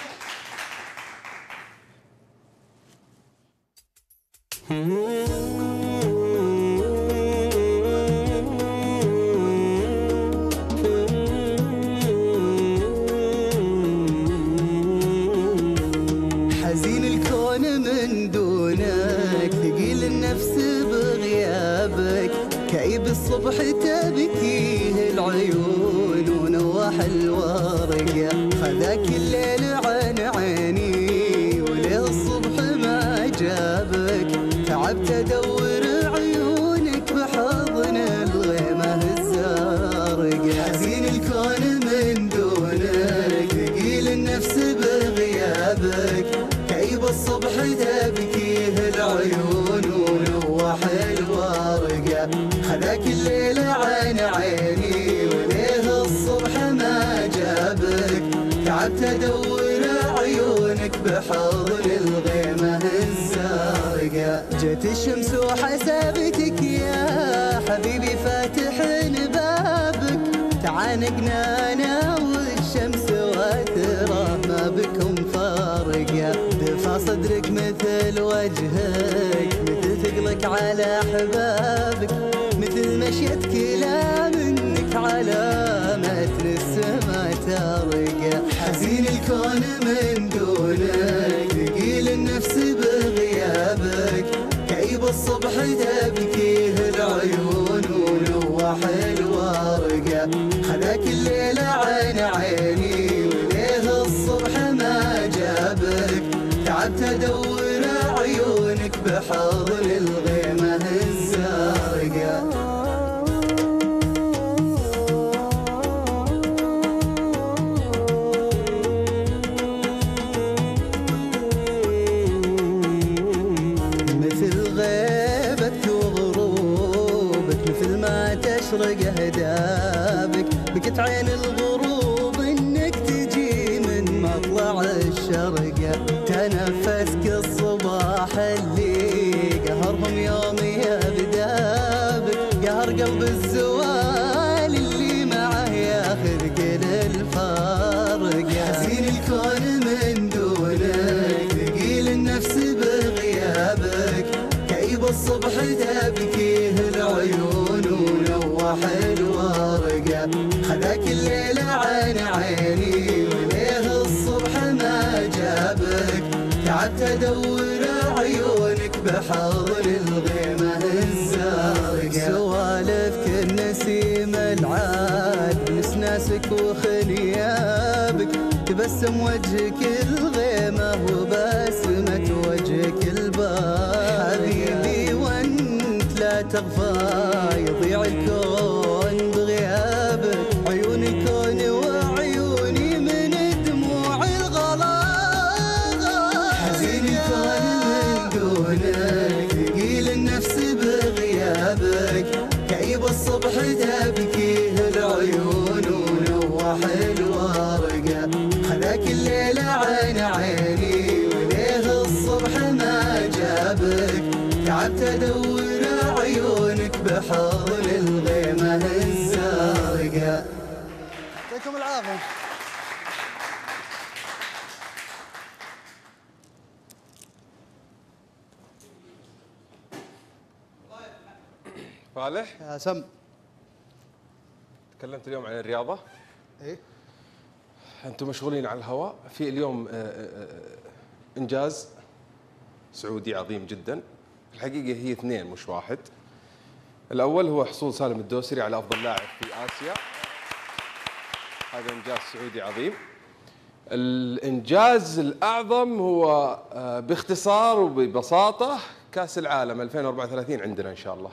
حزين الكون من دونك، ثقيل النفس بغيابك، كئيب الصبح تبكيه العيون ونواح الورقة، خذاك الليل عن عيني وليه الصبح ما جابك، تعبت ادور عيونك بحضن الغيمة الزارقة. حزين الكون من دونك، ثقيل النفس بغيابك، كئيب الصبح تبكيه العيون ونواح الورقة، خذاك الليل عن عيني وليه الصبح ما جابك، تعبت ادور عيونك بحضن الغيمة الزارقة. جت الشمس وحسبتك يا حبيبي فاتحين بابك، تعانقنا انا والشمس وترى ما بكم فارقة، دفى صدرك مثل وجهك، مثل ثقلك على احبابك، مثل مشيت كلام منك علامة السما تارقة. حزين الكون من دونك، ثقيل النفس بغيابك، كئيب الصبح تبكيه العيون ونواح الورقة، خذاك الليل عن عيني وليه الصبح ما جابك، تعبت ادور عيونك بحضن الغيمة الزارقة. تشرق اهدابك، بكت عين الغروب انك تجي من مطلع الشرقة، تنفسك الصباح اللي قهرهم يومي بدابك، قهر قلب الزوال اللي معه ياخذ كل الفارقة. حزين الكون من دونك، ثقيل النفس بغيابك، كئيب الصبح تبكيه العيون ونواح الورقة، خذاك الليل عن عيني وليه الصبح ما جابك، تعبت ادور عيونك بحضن الغيمة الزارقة. سوالفك النسيم العاد نسناسك وخنيابك، تبسم وجهك الغيمة وبسمة وجهك الباب. حبيبي وانت لا تغفى يضيع الكون بغيابك، عيون الكون وعيوني من دموع الغلاغة. حزين الكون من دونك، ثقيل النفس بغيابك، كئيب الصبح تبكيه العيون ونواح الورقة، خذاك الليل عن عيني وليه الصبح ما جابك، تعبت ادور عيونك بحضن الغيمة الزارقة. يعطيكم العافية. فالح يا سم، تكلمت اليوم عن الرياضة. ايه انتم مشغولين على الهواء. في اليوم انجاز سعودي عظيم جدا، الحقيقة هي اثنين مش واحد. الأول هو حصول سالم الدوسري على أفضل لاعب في آسيا، هذا إنجاز سعودي عظيم. الإنجاز الأعظم هو باختصار وببساطة كاس العالم ألفين وأربعة وثلاثين عندنا ان شاء الله.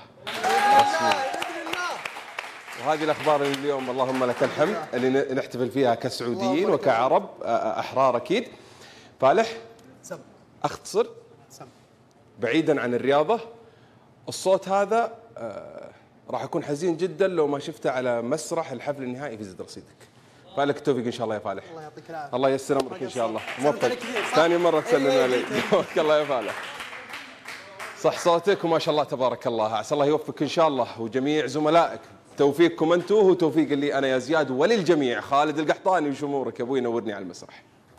وهذه الاخبار اللي اليوم اللهم لك الحمد اللي نحتفل فيها كسعوديين وكعرب احرار اكيد. فالح اختصر بعيدا عن الرياضه، الصوت هذا آه راح اكون حزين جدا لو ما شفته على مسرح الحفل النهائي في زد رصيدك. فالك التوفيق ان شاء الله يا فالح. الله يعطيك العافيه. الله ييسر امرك ان شاء الله. موفق. ثاني مره تسلم علي. توفق الله يا فالح. صح صوتك وما شاء الله تبارك الله. عسى الله يوفقك ان شاء الله وجميع زملائك. توفيقكم انتم هو توفيق لي انا يا زياد وللجميع. خالد القحطاني وش امورك يا ابوي؟ نورني على المسرح.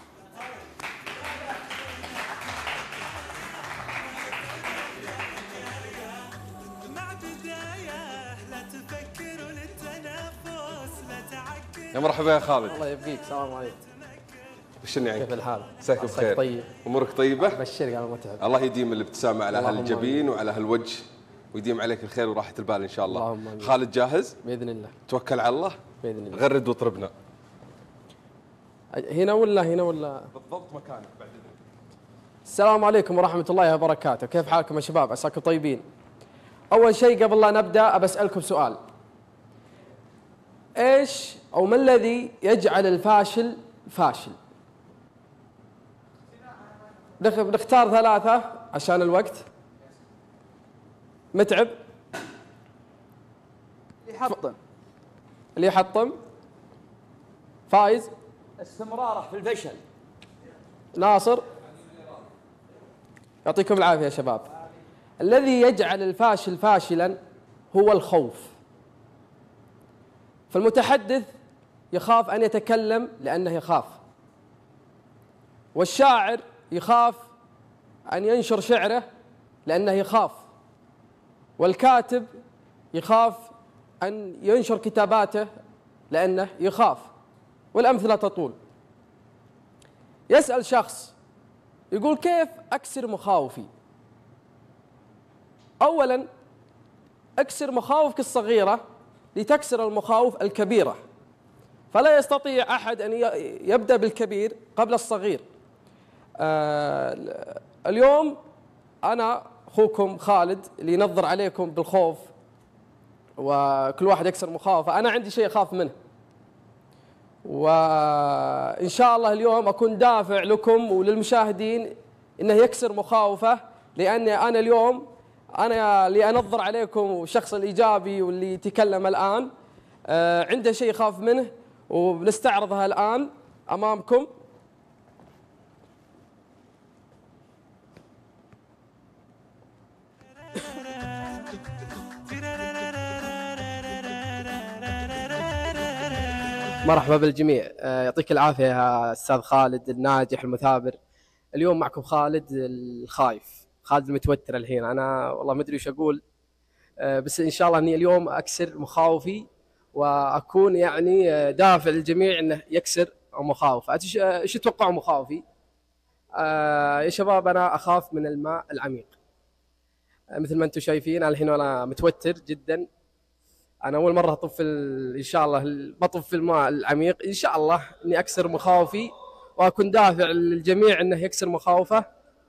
يا مرحبا يا خالد. الله يبقيك. السلام عليكم. وشني عنك؟ كيف الحال؟ عساك بخير. طيب. امورك طيبه؟ ابشرك على المتعب. الله يديم الابتسامه على اللهم هالجبين وعلى هالوجه ويديم عليك الخير وراحه البال ان شاء الله. اللهم آمين. خالد جاهز؟ باذن الله. توكل على الله. باذن الله. غرد واطربنا. هنا ولا هنا ولا؟ بالضبط مكانك بعد اذنك. السلام عليكم ورحمه الله وبركاته، كيف حالكم يا شباب؟ عساكم طيبين. اول شيء قبل لا نبدا بسالكم سؤال. ايش او ما الذي يجعل الفاشل فاشل؟ بنختار ثلاثة عشان الوقت. متعب. اللي يحطم. اللي يحطم. فايز. استمراره في الفشل. ناصر. يعطيكم العافية يا شباب. الذي يجعل الفاشل فاشلا هو الخوف. فالمتحدث يخاف أن يتكلم لأنه يخاف، والشاعر يخاف أن ينشر شعره لأنه يخاف، والكاتب يخاف أن ينشر كتاباته لأنه يخاف، والأمثلة تطول. يسأل شخص يقول كيف أكسر مخاوفي؟ أولا أكسر مخاوفك الصغيرة لتكسر المخاوف الكبيرة، فلا يستطيع أحد أن يبدأ بالكبير قبل الصغير. آه اليوم أنا أخوكم خالد اللي ينظر عليكم بالخوف وكل واحد يكسر مخاوفه، أنا عندي شيء أخاف منه، وإن شاء الله اليوم أكون دافع لكم وللمشاهدين إنه يكسر مخاوفه، لأني أنا اليوم أنا اللي أنظر عليكم الشخص الإيجابي واللي يتكلم الآن آه عنده شيء يخاف منه، وبنستعرضها الآن أمامكم. مرحبا بالجميع، يعطيك العافية يا أستاذ خالد الناجح المثابر. اليوم معكم خالد الخايف، خالد المتوتر الحين. أنا والله ما أدري وش أقول، بس إن شاء الله أني اليوم أكسر مخاوفي وأكون يعني دافع للجميع أنه يكسر مخاوفه. إيش تتوقعوا مخاوفي؟ آه يا شباب أنا أخاف من الماء العميق، مثل ما أنتم شايفين الحين أنا متوتر جدا. أنا أول مرة أطف إن شاء الله بطف في الماء العميق، إن شاء الله إني أكسر مخاوفي وأكون دافع للجميع إنه يكسر مخاوفه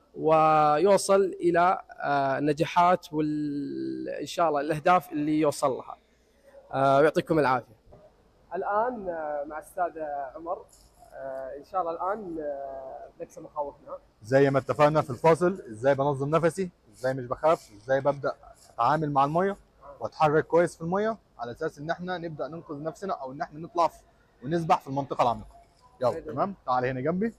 ويوصل إلى النجاحات وإن شاء الله الأهداف اللي يوصل لها. ويعطيكم العافية. الآن مع أستاذ عمر إن شاء الله الآن نكسر مخاوفنا زي ما اتفقنا في الفاصل. إزاي بنظم نفسي، إزاي مش بخاف، إزاي ببدأ أتعامل مع المية واتحرك كويس في الميه على اساس ان احنا نبدا ننقذ نفسنا او ان احنا نطلع ونسبح في المنطقه العميقه. يلا تمام، تعال هنا جنبي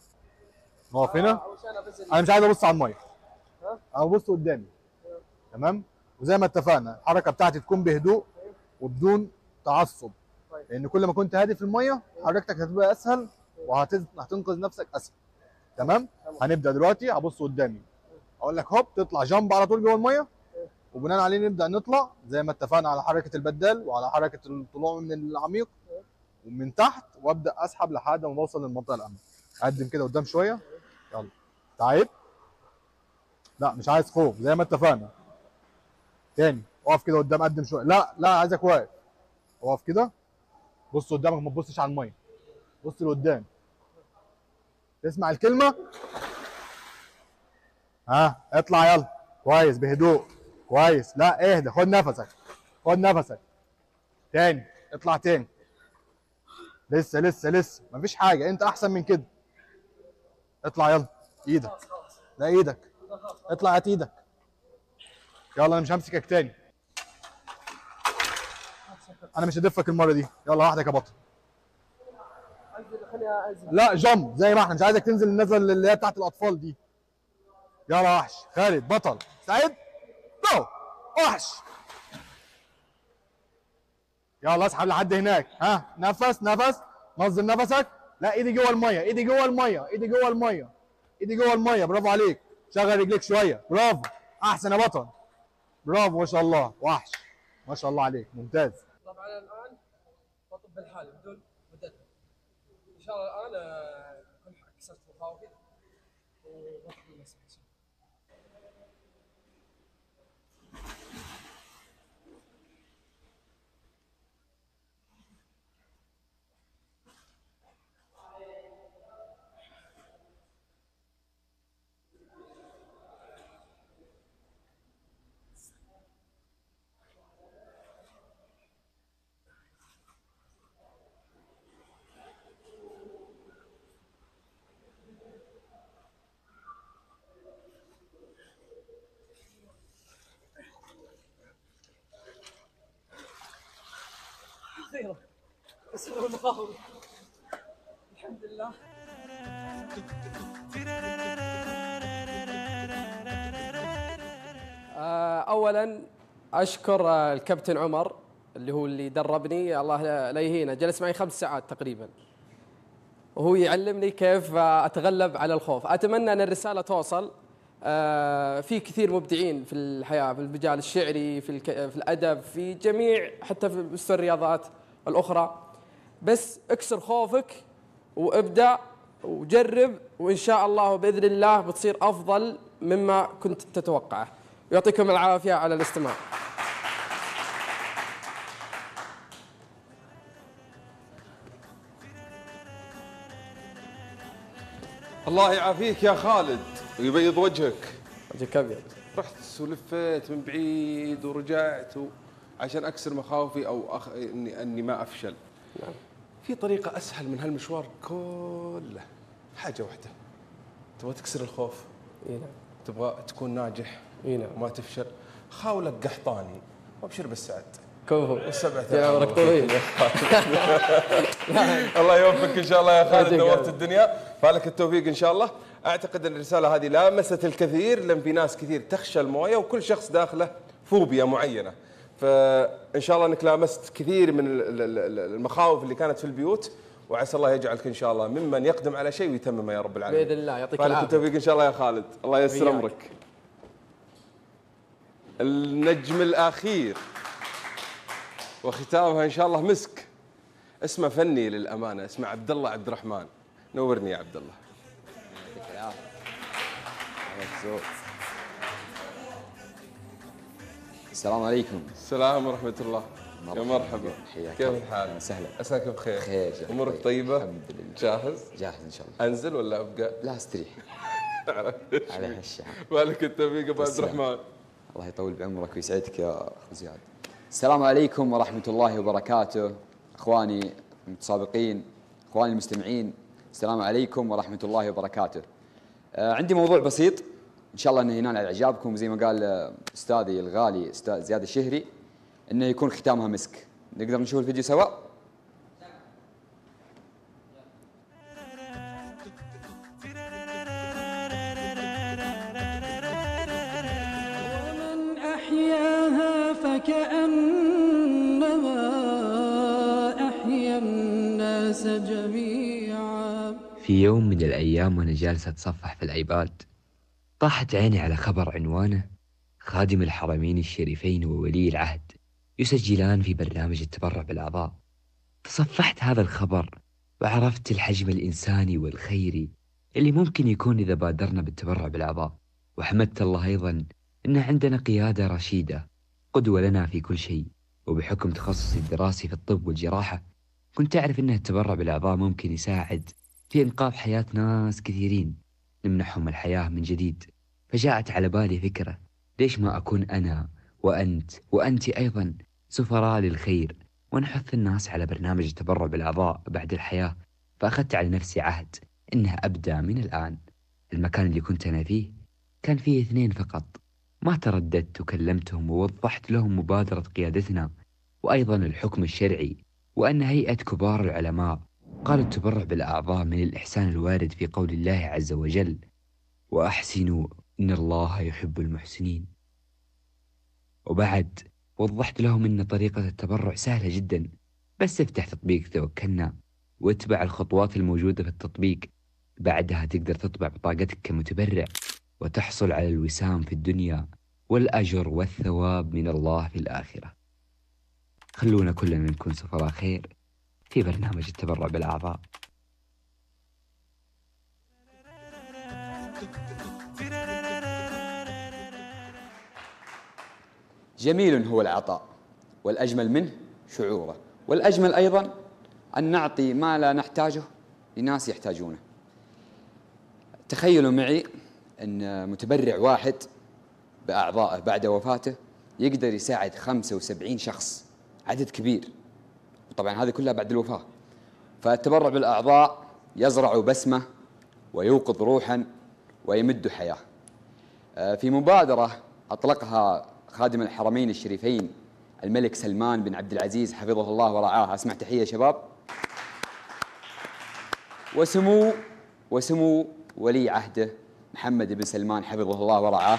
نقف هنا. انا مش عايز ابص على الميه، انا ببص قدامي. تمام، وزي ما اتفقنا الحركه بتاعتي تكون بهدوء وبدون تعصب، لان كل ما كنت هادي في الميه حركتك هتبقى اسهل وهتنقذ نفسك اسهل. تمام، هنبدا دلوقتي. هبص قدامي اقول لك هوب، تطلع جامب على طول جوه الميه، وبناء عليه نبدا نطلع زي ما اتفقنا على حركه البدال وعلى حركه الطلوع من العميق ومن تحت، وابدا اسحب لحد ما اوصل للمنطقه الامنه. اقدم كده قدام شويه. يلا تعيب، لا مش عايز خوف، زي ما اتفقنا. تاني اقف كده قدام، قدم شويه. لا لا عايزك واقف، اقف كده، بص قدامك، ما تبصش على الميه، بص لقدام. تسمع الكلمه، ها اطلع يلا. كويس بهدوء. كويس، لا اهدى، خد نفسك، خد نفسك تاني، اطلع تاني. لسه لسه لسه مفيش حاجه، انت احسن من كده. اطلع يلا. ايدك، لا ايدك، اطلع هات ايدك. يلا انا مش همسكك تاني، انا مش هدفك المره دي. يلا واحدك يا بطل. لا جم زي ما احنا، مش عايزك تنزل النزله اللي هي بتاعت الاطفال دي. يلا وحش. خالد بطل. سعيد جو وحش. يلا اسحب لحد هناك. ها نفس نفس، نظم نفسك. لا ايدي جوه الميه، ايدي جوه الميه، ايدي جوه الميه، ايدي جوه الميه. برافو عليك. شغل رجليك شويه. برافو، احسن يا بطل. برافو ما شاء الله. وحش ما شاء الله عليك، ممتاز. طبعا الان بطب بالحالي بدون مدرب. ان شاء الله الان اكون كسرت مخاوفي وبطل بالمسح ان شاء الله. خير بس هو المخاوف الحمد لله. اولا اشكر الكابتن عمر اللي هو اللي دربني، الله لا يهينه، جلس معي خمس ساعات تقريبا وهو يعلمني كيف اتغلب على الخوف. اتمنى ان الرساله توصل. في كثير مبدعين في الحياه، في المجال الشعري، في في الادب، في جميع، حتى في مستوى الرياضات الاخرى. بس اكسر خوفك وابدع وجرب، وان شاء الله باذن الله بتصير افضل مما كنت تتوقعه. يعطيكم العافيه على الاستماع. الله يعافيك يا خالد ويبيض وجهك. وجهك ابيض. رحت ولفيت من بعيد ورجعت و... عشان اكسر مخاوفي او أخ... اني اني ما افشل. نعم. في طريقه اسهل من هالمشوار كله، حاجه واحده. تبغى تكسر الخوف؟ اي نعم. تبغى تكون ناجح؟ اي نعم. وما تفشل؟ خاولك قحطاني وابشر بالسعد. كفو. والسبعة يا عمرك طويل. الله يوفقك ان شاء الله يا خالد، نورت الدنيا، فالك التوفيق ان شاء الله. اعتقد ان الرساله هذه لامست الكثير، لان في ناس كثير تخشى المويه وكل شخص داخله فوبيا معينه، فان شاء الله انك لامست كثير من المخاوف اللي كانت في البيوت، وعسى الله يجعلك ان شاء الله ممن يقدم على شيء ويتممه يا رب العالمين. باذن الله. يعطيك العافيه. العافيه. التوفيق ان شاء الله يا خالد، الله ييسر امرك. النجم الاخير وختامها ان شاء الله مسك، اسمه فني للامانه، اسمه عبد الله عبد الرحمن. نورني يا عبد الله. يعطيك العافيه. السلام عليكم. السلام ورحمه الله. مرحبا. يا مرحبا. حياك كيف الله. الحال؟ سهلا. عساك بخير. خير. امورك طيب. طيبه؟ الحمد لله. جاهز؟ جاهز ان شاء الله. انزل ولا ابقى؟ لا استريح. على هالشعب. مالك التوفيق ابو عبد الرحمن. الله يطول بعمرك ويسعدك يا اخو زياد. السلام عليكم ورحمه الله وبركاته. اخواني المتسابقين، اخواني المستمعين، السلام عليكم ورحمه الله وبركاته. آه عندي موضوع بسيط ان شاء الله انه ينال على اعجابكم، زي ما قال استاذي الغالي استاذ زياد الشهري انه يكون ختامها مسك. نقدر نشوف الفيديو سوا؟ ومن أحياها فكأنما أحيا الناس جميعا. في يوم من الأيام وأنا جالس أتصفح في الأيباد، طاحت عيني على خبر عنوانه: خادم الحرمين الشريفين وولي العهد يسجلان في برنامج التبرع بالأعضاء. تصفحت هذا الخبر وعرفت الحجم الإنساني والخيري اللي ممكن يكون إذا بادرنا بالتبرع بالأعضاء، وحمدت الله أيضا أن عندنا قيادة رشيدة قدوة لنا في كل شيء. وبحكم تخصصي الدراسي في الطب والجراحة كنت أعرف أن التبرع بالأعضاء ممكن يساعد في إنقاذ حياة ناس كثيرين، نمنحهم الحياة من جديد. فجاءت على بالي فكرة ليش ما أكون أنا وأنت وأنت أيضا سفراء للخير، ونحث الناس على برنامج التبرع بالأعضاء بعد الحياة. فأخذت على نفسي عهد إنها أبدأ من الآن. المكان اللي كنت أنا فيه كان فيه اثنين فقط، ما ترددت وكلمتهم ووضحت لهم مبادرة قيادتنا وأيضا الحكم الشرعي، وأن هيئة كبار العلماء قالوا التبرع بالأعضاء من الإحسان الوارد في قول الله عز وجل: وأحسنوا إن الله يحب المحسنين. وبعد وضحت لهم إن طريقة التبرع سهلة جدا، بس افتح تطبيق توكلنا واتبع الخطوات الموجودة في التطبيق. بعدها تقدر تطبع بطاقتك كمتبرع وتحصل على الوسام في الدنيا والأجر والثواب من الله في الآخرة. خلونا كلنا نكون سفراء خير في برنامج التبرع بالأعضاء. جميل هو العطاء، والأجمل منه شعوره، والأجمل أيضا أن نعطي ما لا نحتاجه لناس يحتاجونه. تخيلوا معي أن متبرع واحد بأعضائه بعد وفاته يقدر يساعد خمسة وسبعين شخص، عدد كبير، وطبعا هذه كلها بعد الوفاة. فالتبرع بالأعضاء يزرع بسمة ويوقظ روحا ويمد حياة. في مبادرة أطلقها خادم الحرمين الشريفين الملك سلمان بن عبد العزيز حفظه الله ورعاه، أسمع تحية شباب. وسمو وسمو ولي عهده محمد بن سلمان حفظه الله ورعاه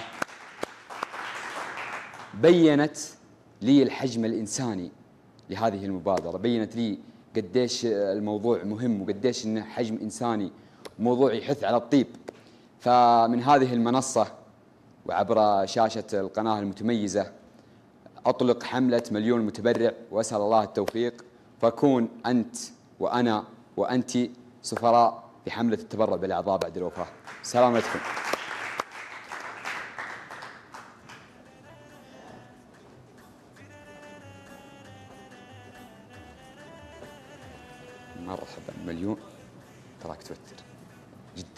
بينت لي الحجم الإنساني لهذه المبادرة، بينت لي قديش الموضوع مهم وقديش إنه حجم إنساني، موضوع يحث على الطيب. فمن هذه المنصة وعبر شاشة القناة المتميزة أطلق حملة مليون متبرع، وأسأل الله التوفيق، فكون أنت وأنا وأنت سفراء في حملة التبرع بالأعضاء بعد الوفاة. سلامتكم. مرحبا. مليون تراك توتر جدا.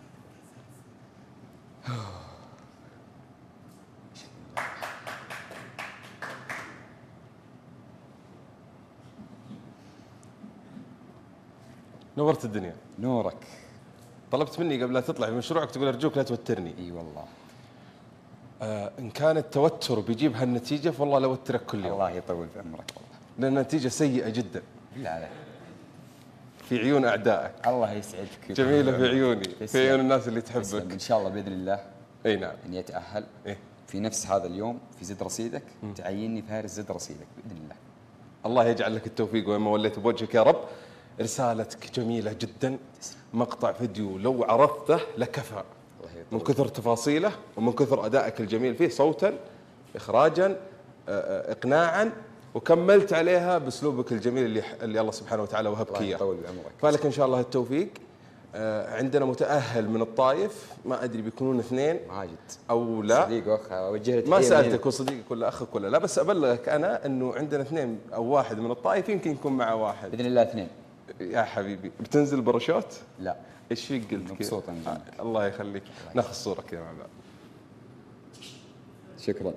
نورت الدنيا. نورك. طلبت مني قبل لا تطلع في مشروعك تقول ارجوك لا توترني. اي والله. آه ان كان التوتر بيجيب هالنتيجه فوالله لو اوترك كل يوم. الله يطول في عمرك والله. لان النتيجه سيئه جدا. لا لا. في عيون اعدائك. الله يسعدك. جميله في عيوني، في عيون الناس اللي تحبك. ان شاء الله باذن الله. اي نعم. اني اتاهل. إيه؟ في نفس هذا اليوم في زد رصيدك تعيني فارس زد رصيدك باذن الله. الله يجعل لك التوفيق وين ما وليت بوجهك يا رب. رسالتك جميلة جدا، مقطع فيديو لو عرفته لكفى من كثر تفاصيله ومن كثر أدائك الجميل فيه، صوتا، إخراجا، إقناعا، وكملت عليها بأسلوبك الجميل اللي اللي الله سبحانه وتعالى وهبك إياه. فلك إن شاء الله التوفيق. عندنا متأهل من الطايف، ما أدري بيكونون اثنين ماجد أو لا. صديق وأخ، أوجه ما سألتك هو صديقك ولا أخك ولا لا، بس أبلغك أنا أنه عندنا اثنين أو واحد من الطايف، يمكن يكون معه واحد بإذن الله. اثنين يا حبيبي. بتنزل باراشوت؟ لا. ايش فيك قلت مبسوط آه الله يخليك. ناخذ صورة كذا مع بعض. شكرا.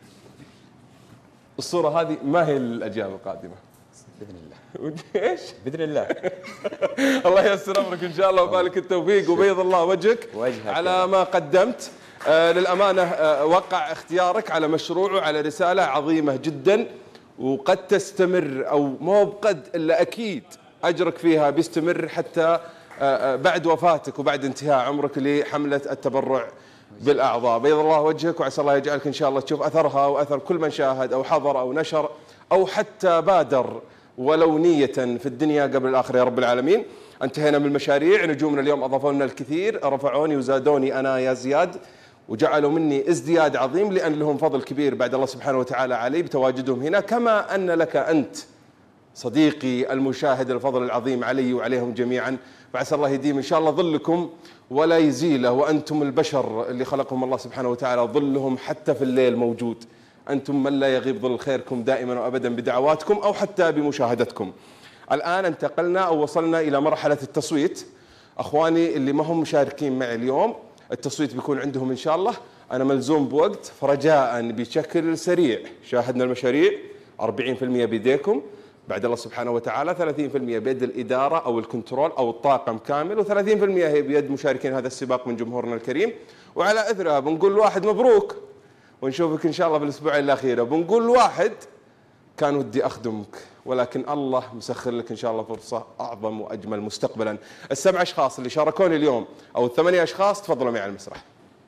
الصورة هذه ما هي للأجيال القادمة بإذن الله. ايش؟ بإذن الله. الله ييسر أمرك إن شاء الله وبالك التوفيق وبيض الله وجهك على ما قدمت. آه للأمانة آه وقع اختيارك على مشروع وعلى رسالة عظيمة جدا، وقد تستمر أو مو بقد إلا أكيد أجرك فيها بيستمر حتى بعد وفاتك وبعد انتهاء عمرك لحملة التبرع بالأعضاء. بيض الله وجهك وعسى الله يجعلك إن شاء الله تشوف أثرها وأثر كل من شاهد أو حضر أو نشر أو حتى بادر ولو نية في الدنيا قبل الآخرة يا رب العالمين. انتهينا من المشاريع. نجومنا اليوم أضافوا لنا الكثير، رفعوني وزادوني أنا يا زياد، وجعلوا مني ازدياد عظيم، لأن لهم فضل كبير بعد الله سبحانه وتعالى علي بتواجدهم هنا، كما أن لك أنت صديقي المشاهد الفضل العظيم علي وعليهم جميعا. فعسى الله يديم إن شاء الله ظلكم ولا يزيله، وأنتم البشر اللي خلقهم الله سبحانه وتعالى ظلهم حتى في الليل موجود. أنتم من لا يغيب ظل خيركم دائما وأبدا بدعواتكم أو حتى بمشاهدتكم. الآن انتقلنا أو وصلنا إلى مرحلة التصويت. أخواني اللي ما هم مشاركين معي اليوم التصويت بيكون عندهم إن شاء الله أنا ملزوم بوقت، فرجاء بشكل سريع شاهدنا المشاريع أربعين بالمئة بيديكم بعد الله سبحانه وتعالى، ثلاثين بالمئة بيد الإدارة أو الكنترول أو الطاقم كامل، و30% هي بيد مشاركين هذا السباق من جمهورنا الكريم. وعلى إثرها بنقول واحد مبروك، ونشوفك إن شاء الله بالأسبوعين الأخيرة. بنقول واحد كان ودي أخدمك، ولكن الله مسخر لك إن شاء الله فرصة أعظم وأجمل مستقبلا. السبع أشخاص اللي شاركوني اليوم أو الثمانية أشخاص تفضلوا معي على المسرح.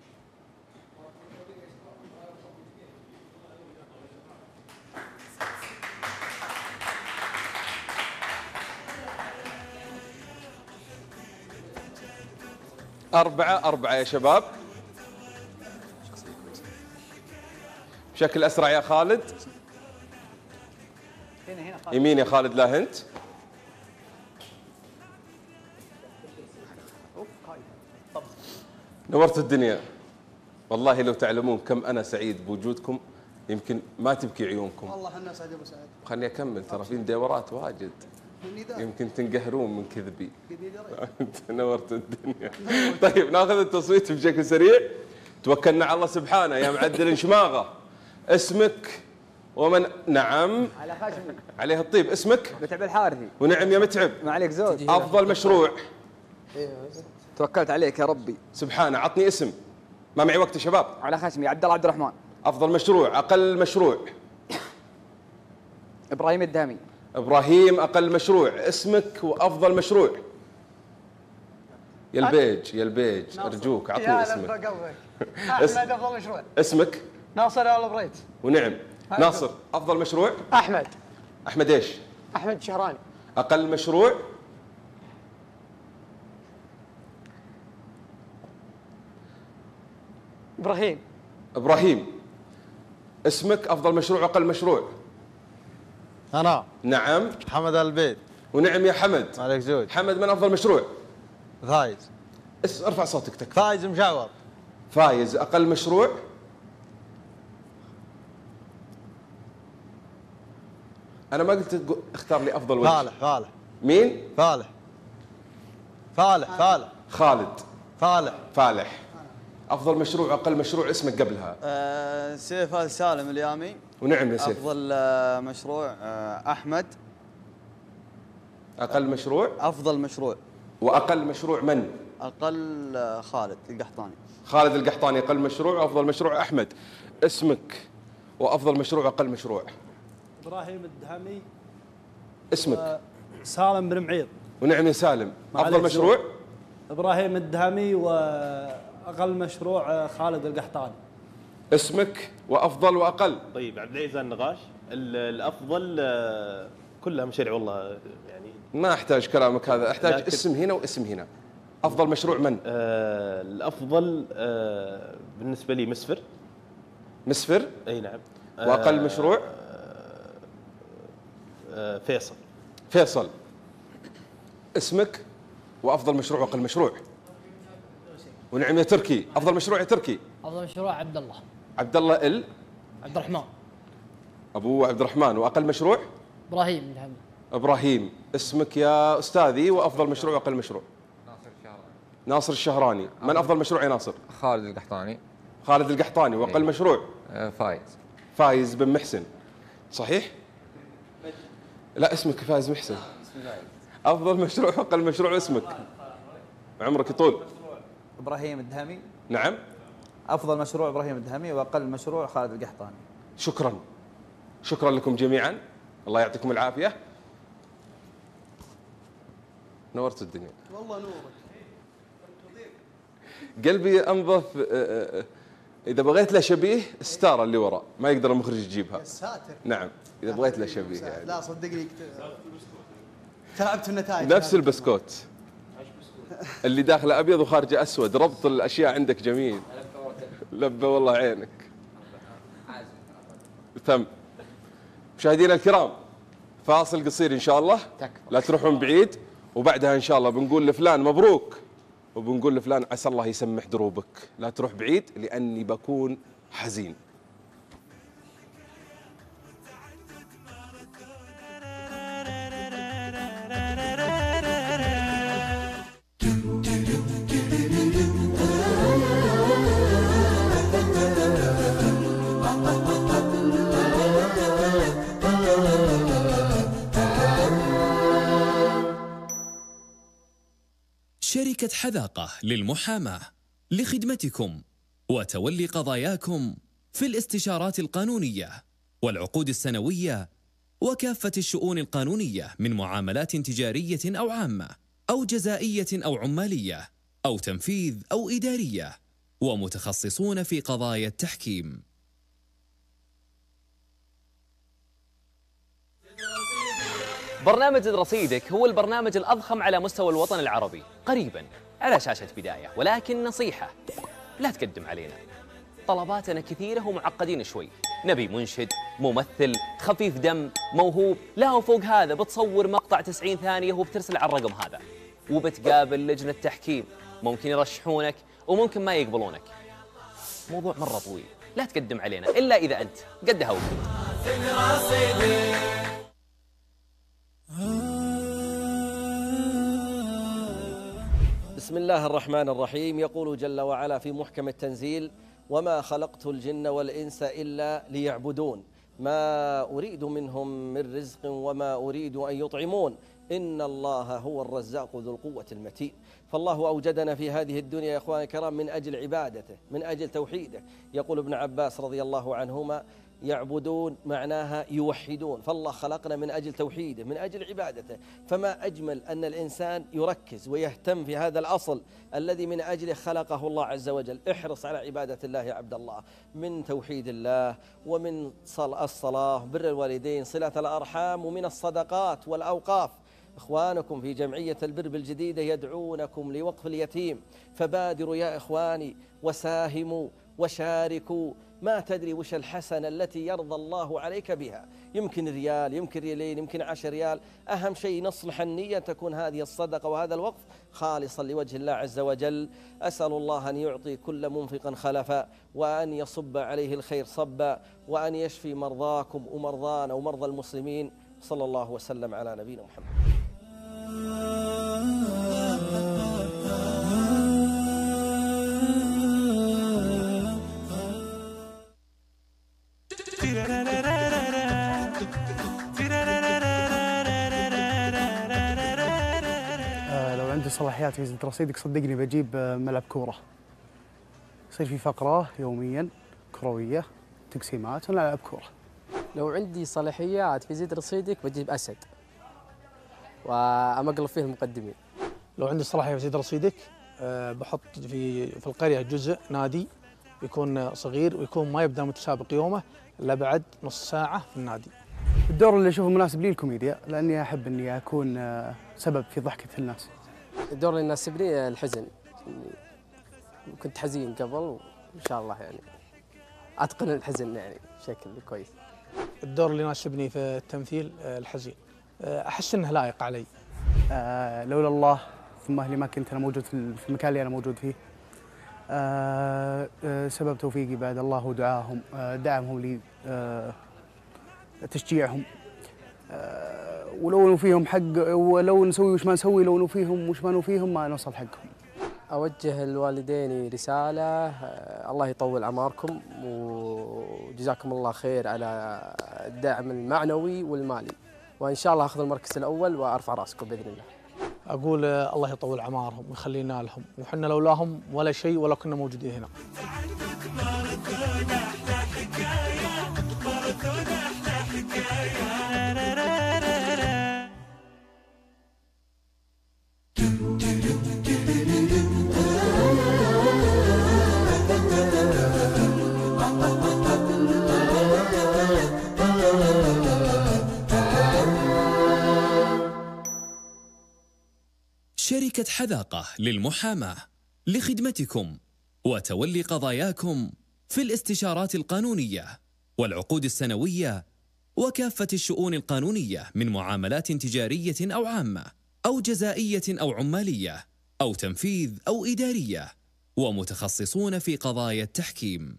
أربعة أربعة يا شباب، بشكل أسرع يا خالد. يمين يا خالد، لا هنت. نورت الدنيا والله، لو تعلمون كم أنا سعيد بوجودكم يمكن ما تبكي عيونكم. والله احنا سعيد ابو سعد. خليني أكمل، ترى في دورات واجد يمكن تنقهرون من كذبي. نورت الدنيا. طيب ناخذ التصويت بشكل سريع، توكلنا على الله سبحانه يا معدل شماغه. اسمك ومن نعم على خشمي عليه الطيب. اسمك متعب الحارثي. ونعم يا متعب. ما عليك زوج. افضل مشروع. توكلت عليك يا ربي. سبحانه. عطني اسم، ما معي وقت يا شباب. على خشمي عبد الله عبد الرحمن. افضل مشروع. اقل مشروع. ابراهيم الدهمي. ابراهيم اقل مشروع. اسمك وافضل مشروع. يا البيج يا البيج ارجوك عطني اسمك. احمد افضل مشروع. اسمك؟ ناصر ال بريت. ونعم. ناصر افضل مشروع. احمد. احمد ايش؟ احمد شهراني. اقل مشروع. ابراهيم. ابراهيم. اسمك افضل مشروع واقل مشروع. انا. نعم. حمد البيت. ونعم يا حمد. عليك زوج. حمد من افضل مشروع؟ فايز. اس ارفع صوتك تكفى. فايز مشعوض. فايز اقل مشروع. انا ما قلت اختار لي افضل وجه. فالح فالح. مين؟ فالح. فالح فالح. خالد. فالح. فالح. افضل مشروع واقل مشروع اسمك قبلها. أه سيف ال سالم اليامي. ونعم يا سيف. افضل آه مشروع آه احمد. اقل مشروع. افضل مشروع. واقل مشروع من؟ اقل آه خالد القحطاني. خالد القحطاني اقل مشروع وافضل مشروع احمد. اسمك وافضل مشروع واقل مشروع. ابراهيم الدهمي. اسمك؟ سالم بن معيض. ونعم يا سالم. افضل مشروع؟ ابراهيم الدهمي واقل مشروع خالد القحطاني. اسمك وافضل واقل. طيب عبد العزيز النغاش. الافضل كلها مشاريع والله يعني ما احتاج كلامك هذا، احتاج اسم هنا واسم هنا. افضل مشروع من؟ آه الافضل آه بالنسبه لي مسفر. مسفر؟ اي نعم. واقل مشروع؟ آه فيصل. فيصل. اسمك وافضل مشروع واقل مشروع. ونعم يا تركي. افضل مشروع يا تركي. افضل مشروع عبد الله. عبد الله ال عبد الرحمن. ابو عبد الرحمن. واقل مشروع؟ ابراهيم الدهمي. ابراهيم. اسمك يا استاذي وافضل مشروع واقل مشروع. ناصر الشهراني. ناصر الشهراني. من افضل مشروع يا ناصر؟ خالد القحطاني. خالد القحطاني. واقل إيه. مشروع؟ آه فايز. فايز بن محسن. صحيح؟ لا اسمك فايز محسن. افضل مشروع واقل مشروع اسمك. عمرك يطول. ابراهيم الدهمي. نعم. افضل مشروع ابراهيم الدهمي واقل مشروع خالد القحطاني. شكرا. شكرا لكم جميعا، الله يعطيكم العافيه. نورت الدنيا. والله نورك. قلبي انظف. اذا بغيت له شبيه الستاره اللي وراء ما يقدر المخرج يجيبها. يا ساتر. نعم اذا بغيت له شبيه يعني. لا صدقني تلعبت في النتائج. نفس البسكوت اللي داخله ابيض وخارجه اسود، ربط الاشياء عندك جميل. لبى والله عينك. تم. مشاهدينا الكرام فاصل قصير ان شاء الله، لا تروحون بعيد، وبعدها ان شاء الله بنقول لفلان مبروك وبنقول لفلان عسى الله يسمح دروبك. لا تروح بعيد لاني بكون حزين. شركة حذاقة للمحاماة لخدمتكم وتولي قضاياكم في الاستشارات القانونية والعقود السنوية وكافة الشؤون القانونية من معاملات تجارية أو عامة أو جزائية أو عمالية أو تنفيذ أو إدارية، ومتخصصون في قضايا التحكيم. برنامج رصيدك هو البرنامج الأضخم على مستوى الوطن العربي قريبا على شاشة بداية، ولكن نصيحة لا تقدم علينا. طلباتنا كثيرة ومعقدين شوي، نبي منشد، ممثل، خفيف دم، موهوب، لا وفوق هذا بتصور مقطع تسعين ثانية وبترسل على الرقم هذا، وبتقابل لجنة تحكيم، ممكن يرشحونك وممكن ما يقبلونك. موضوع مرة طويل، لا تقدم علينا إلا إذا أنت قدها وقت. بسم الله الرحمن الرحيم. يقول جل وعلا في محكم التنزيل: وما خلقت الجن والإنس إلا ليعبدون ما أريد منهم من رزق وما أريد أن يطعمون إن الله هو الرزاق ذو القوة المتين. فالله أوجدنا في هذه الدنيا يا إخواني الكرام من أجل عبادته، من أجل توحيده. يقول ابن عباس رضي الله عنهما: يعبدون معناها يوحدون، فالله خلقنا من أجل توحيده، من أجل عبادته. فما أجمل أن الإنسان يركز ويهتم في هذا الأصل الذي من أجله خلقه الله عز وجل. احرص على عبادة الله يا عبد الله، من توحيد الله ومن الصلاة، بر الوالدين، صلة الأرحام، ومن الصدقات والأوقاف. إخوانكم في جمعية البر بالجديدة يدعونكم لوقف اليتيم، فبادروا يا إخواني وساهموا وشاركوا. ما تدري وش الحسنة التي يرضى الله عليك بها، يمكن ريال، يمكن ريالين، يمكن عشر ريال. أهم شيء نصلح النية، تكون هذه الصدقة وهذا الوقف خالصا لوجه الله عز وجل. أسأل الله أن يعطي كل منفق خلفا، وأن يصب عليه الخير صبا، وأن يشفي مرضاكم ومرضانا ومرضى المسلمين. صلى الله وسلم على نبينا محمد. لو عندي صلاحيات في زيادة رصيدك صدقني بجيب ملعب كورة، يصير في فقرة يوميا كروية، تقسيمات، ونلعب كورة. لو عندي صلاحيات في زيد رصيدك بجيب أسد وأمقلب فيه المقدمين. لو عندي صلاحية في زيد رصيدك أه بحط في في القرية جزء نادي يكون صغير، ويكون ما يبدأ متسابق يومه إلا بعد نص ساعة في النادي. الدور اللي أشوفه مناسب لي الكوميديا، لأني أحب إني أكون سبب في ضحكة الناس. الدور اللي يناسبني الحزن، كنت حزين قبل وإن شاء الله يعني أتقن الحزن يعني بشكل كويس. الدور اللي يناسبني في التمثيل الحزين، أحس إنه لايق علي. آه لولا الله ثم أهلي ما كنت أنا موجود في المكان اللي أنا موجود فيه. آه آه سبب توفيقي بعد الله ودعاهم، آه دعمهم لي، آه تشجيعهم. آه ولو انه فيهم حق، ولو نسوي وش ما نسوي، لو انه فيهم وش ما نوفيهم ما نوصل حقهم. أوجه الوالدين رسالة: آه الله يطول أعماركم وجزاكم الله خير على الدعم المعنوي والمالي، وإن شاء الله أخذ المركز الأول وأرفع راسكم بإذن الله. أقول الله يطول أعمارهم ويخلينا لهم، وحنا لولاهم ولا شيء ولا كنا موجودين هنا. شركة حذاقة للمحاماة لخدمتكم وتولي قضاياكم في الاستشارات القانونية والعقود السنوية وكافة الشؤون القانونية من معاملات تجارية أو عامة أو جزائية أو عمالية أو تنفيذ أو إدارية، ومتخصصون في قضايا التحكيم.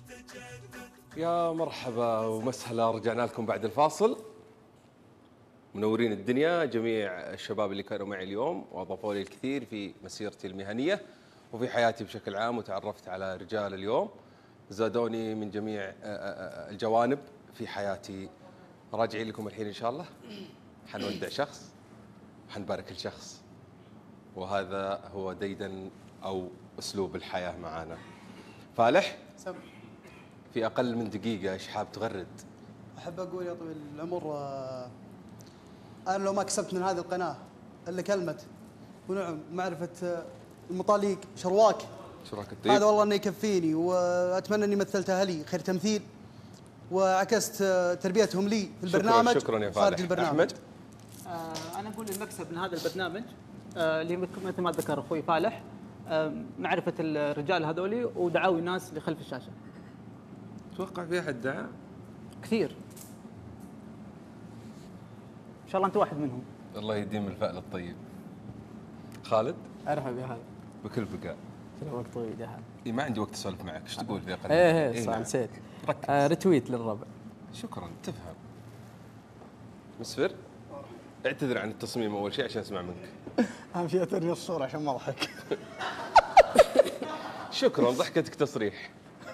يا مرحبا ومسهلا، رجعنا لكم بعد الفاصل. منورين الدنيا جميع الشباب اللي كانوا معي اليوم واضافوا لي الكثير في مسيرتي المهنيه وفي حياتي بشكل عام، وتعرفت على رجال اليوم زادوني من جميع الجوانب في حياتي. راجعين لكم الحين ان شاء الله، حنودع شخص وحنبارك لشخص، وهذا هو ديدن او اسلوب الحياه معانا. فالح في اقل من دقيقه ايش حاب تغرد؟ احب اقول يا طويل العمر آه، انا لو ما كسبت من هذه القناه الا كلمه ونعم معرفه آه، المطاليق شرواك شراك الطيب، هذا والله انه يكفيني، واتمنى اني مثلت اهلي خير تمثيل وعكست آه، تربيتهم لي في البرنامج. شكرا, شكرا يا فالح. خارج البرنامج. احمد آه انا اقول المكسب من هذا البرنامج آه اللي مثل ما ذكر اخوي فالح، آه معرفه الرجال هذولي ودعاوي الناس اللي خلف الشاشه. توقع في احد دعا؟ كثير. ان شاء الله انت واحد منهم. الله يديم الفعل الطيب. خالد؟ ارحب يا هلا. بكل بقاء. وقت طويل يا هلا. اي ما عندي وقت اسولف معك، ايش تقول في اقل؟ ايه ايه صح نسيت. آه رتويت للربع. شكرا تفهم. مسفر؟ اعتذر عن التصميم اول شيء عشان اسمع منك. اهم شيء ترني الصوره عشان ما اضحك. شكرا ضحكتك تصريح.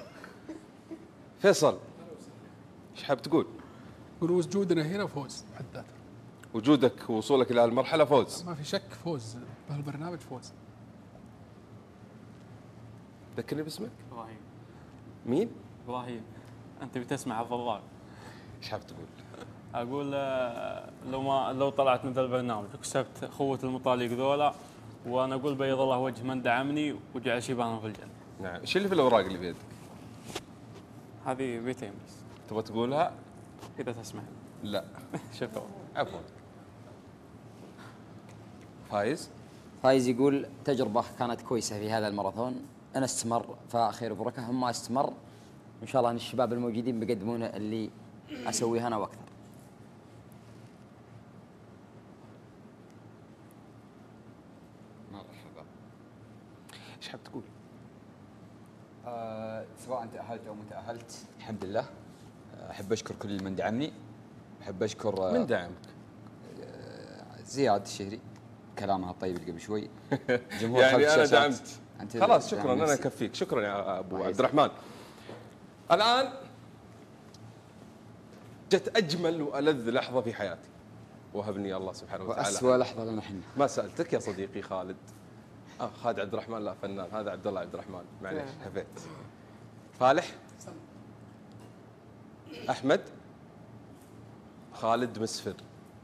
فيصل ايش حاب تقول؟ قول وجودنا هنا فوز بحد ذاته. وجودك ووصولك الى المرحله فوز. ما في شك فوز بهالبرنامج فوز. ذكرني باسمك. ابراهيم. مين؟ ابراهيم. انت بتسمع الضباب. ايش حاب تقول؟ اقول لو ما لو طلعت من ذا البرنامج وكسبت اخوه المطاليق ذولا، وانا اقول بيض الله وجه من دعمني وجعل شيبانهم في الجنه. نعم، ايش اللي في الاوراق اللي بيدك؟ هذه بيتين بس. تبغى تقولها؟ اذا تسمح. لا. شكرا. عفوا. فايز؟ فايز يقول تجربة كانت كويسة في هذا الماراثون، أنا استمر فخير وبركة، هم ما استمر إن شاء الله أن الشباب الموجودين بيقدمون اللي أسويه أنا وأكثر. مرحبا. ايش حاب تقول؟ آه سواء تأهلت أو ما تأهلت الحمد لله. أحب أشكر كل من دعمني. أحب أشكر آه من دعمك؟ آه زياد الشهري كلامها الطيب اللي قبل شوي. جمهور يعني أنا دعمت. خلاص شكرا أنا أكفيك. شكرا يا أبو عبد الرحمن. الآن جت أجمل وألذ لحظة في حياتي وهبني الله سبحانه وتعالى. وأسوأ لحظة لنا احنا. ما سألتك يا صديقي خالد. آه خالد عبد الرحمن لا فنان، هذا عبد الله عبد الرحمن، معليش هفيت. فالح؟ أحمد؟ خالد مسفر.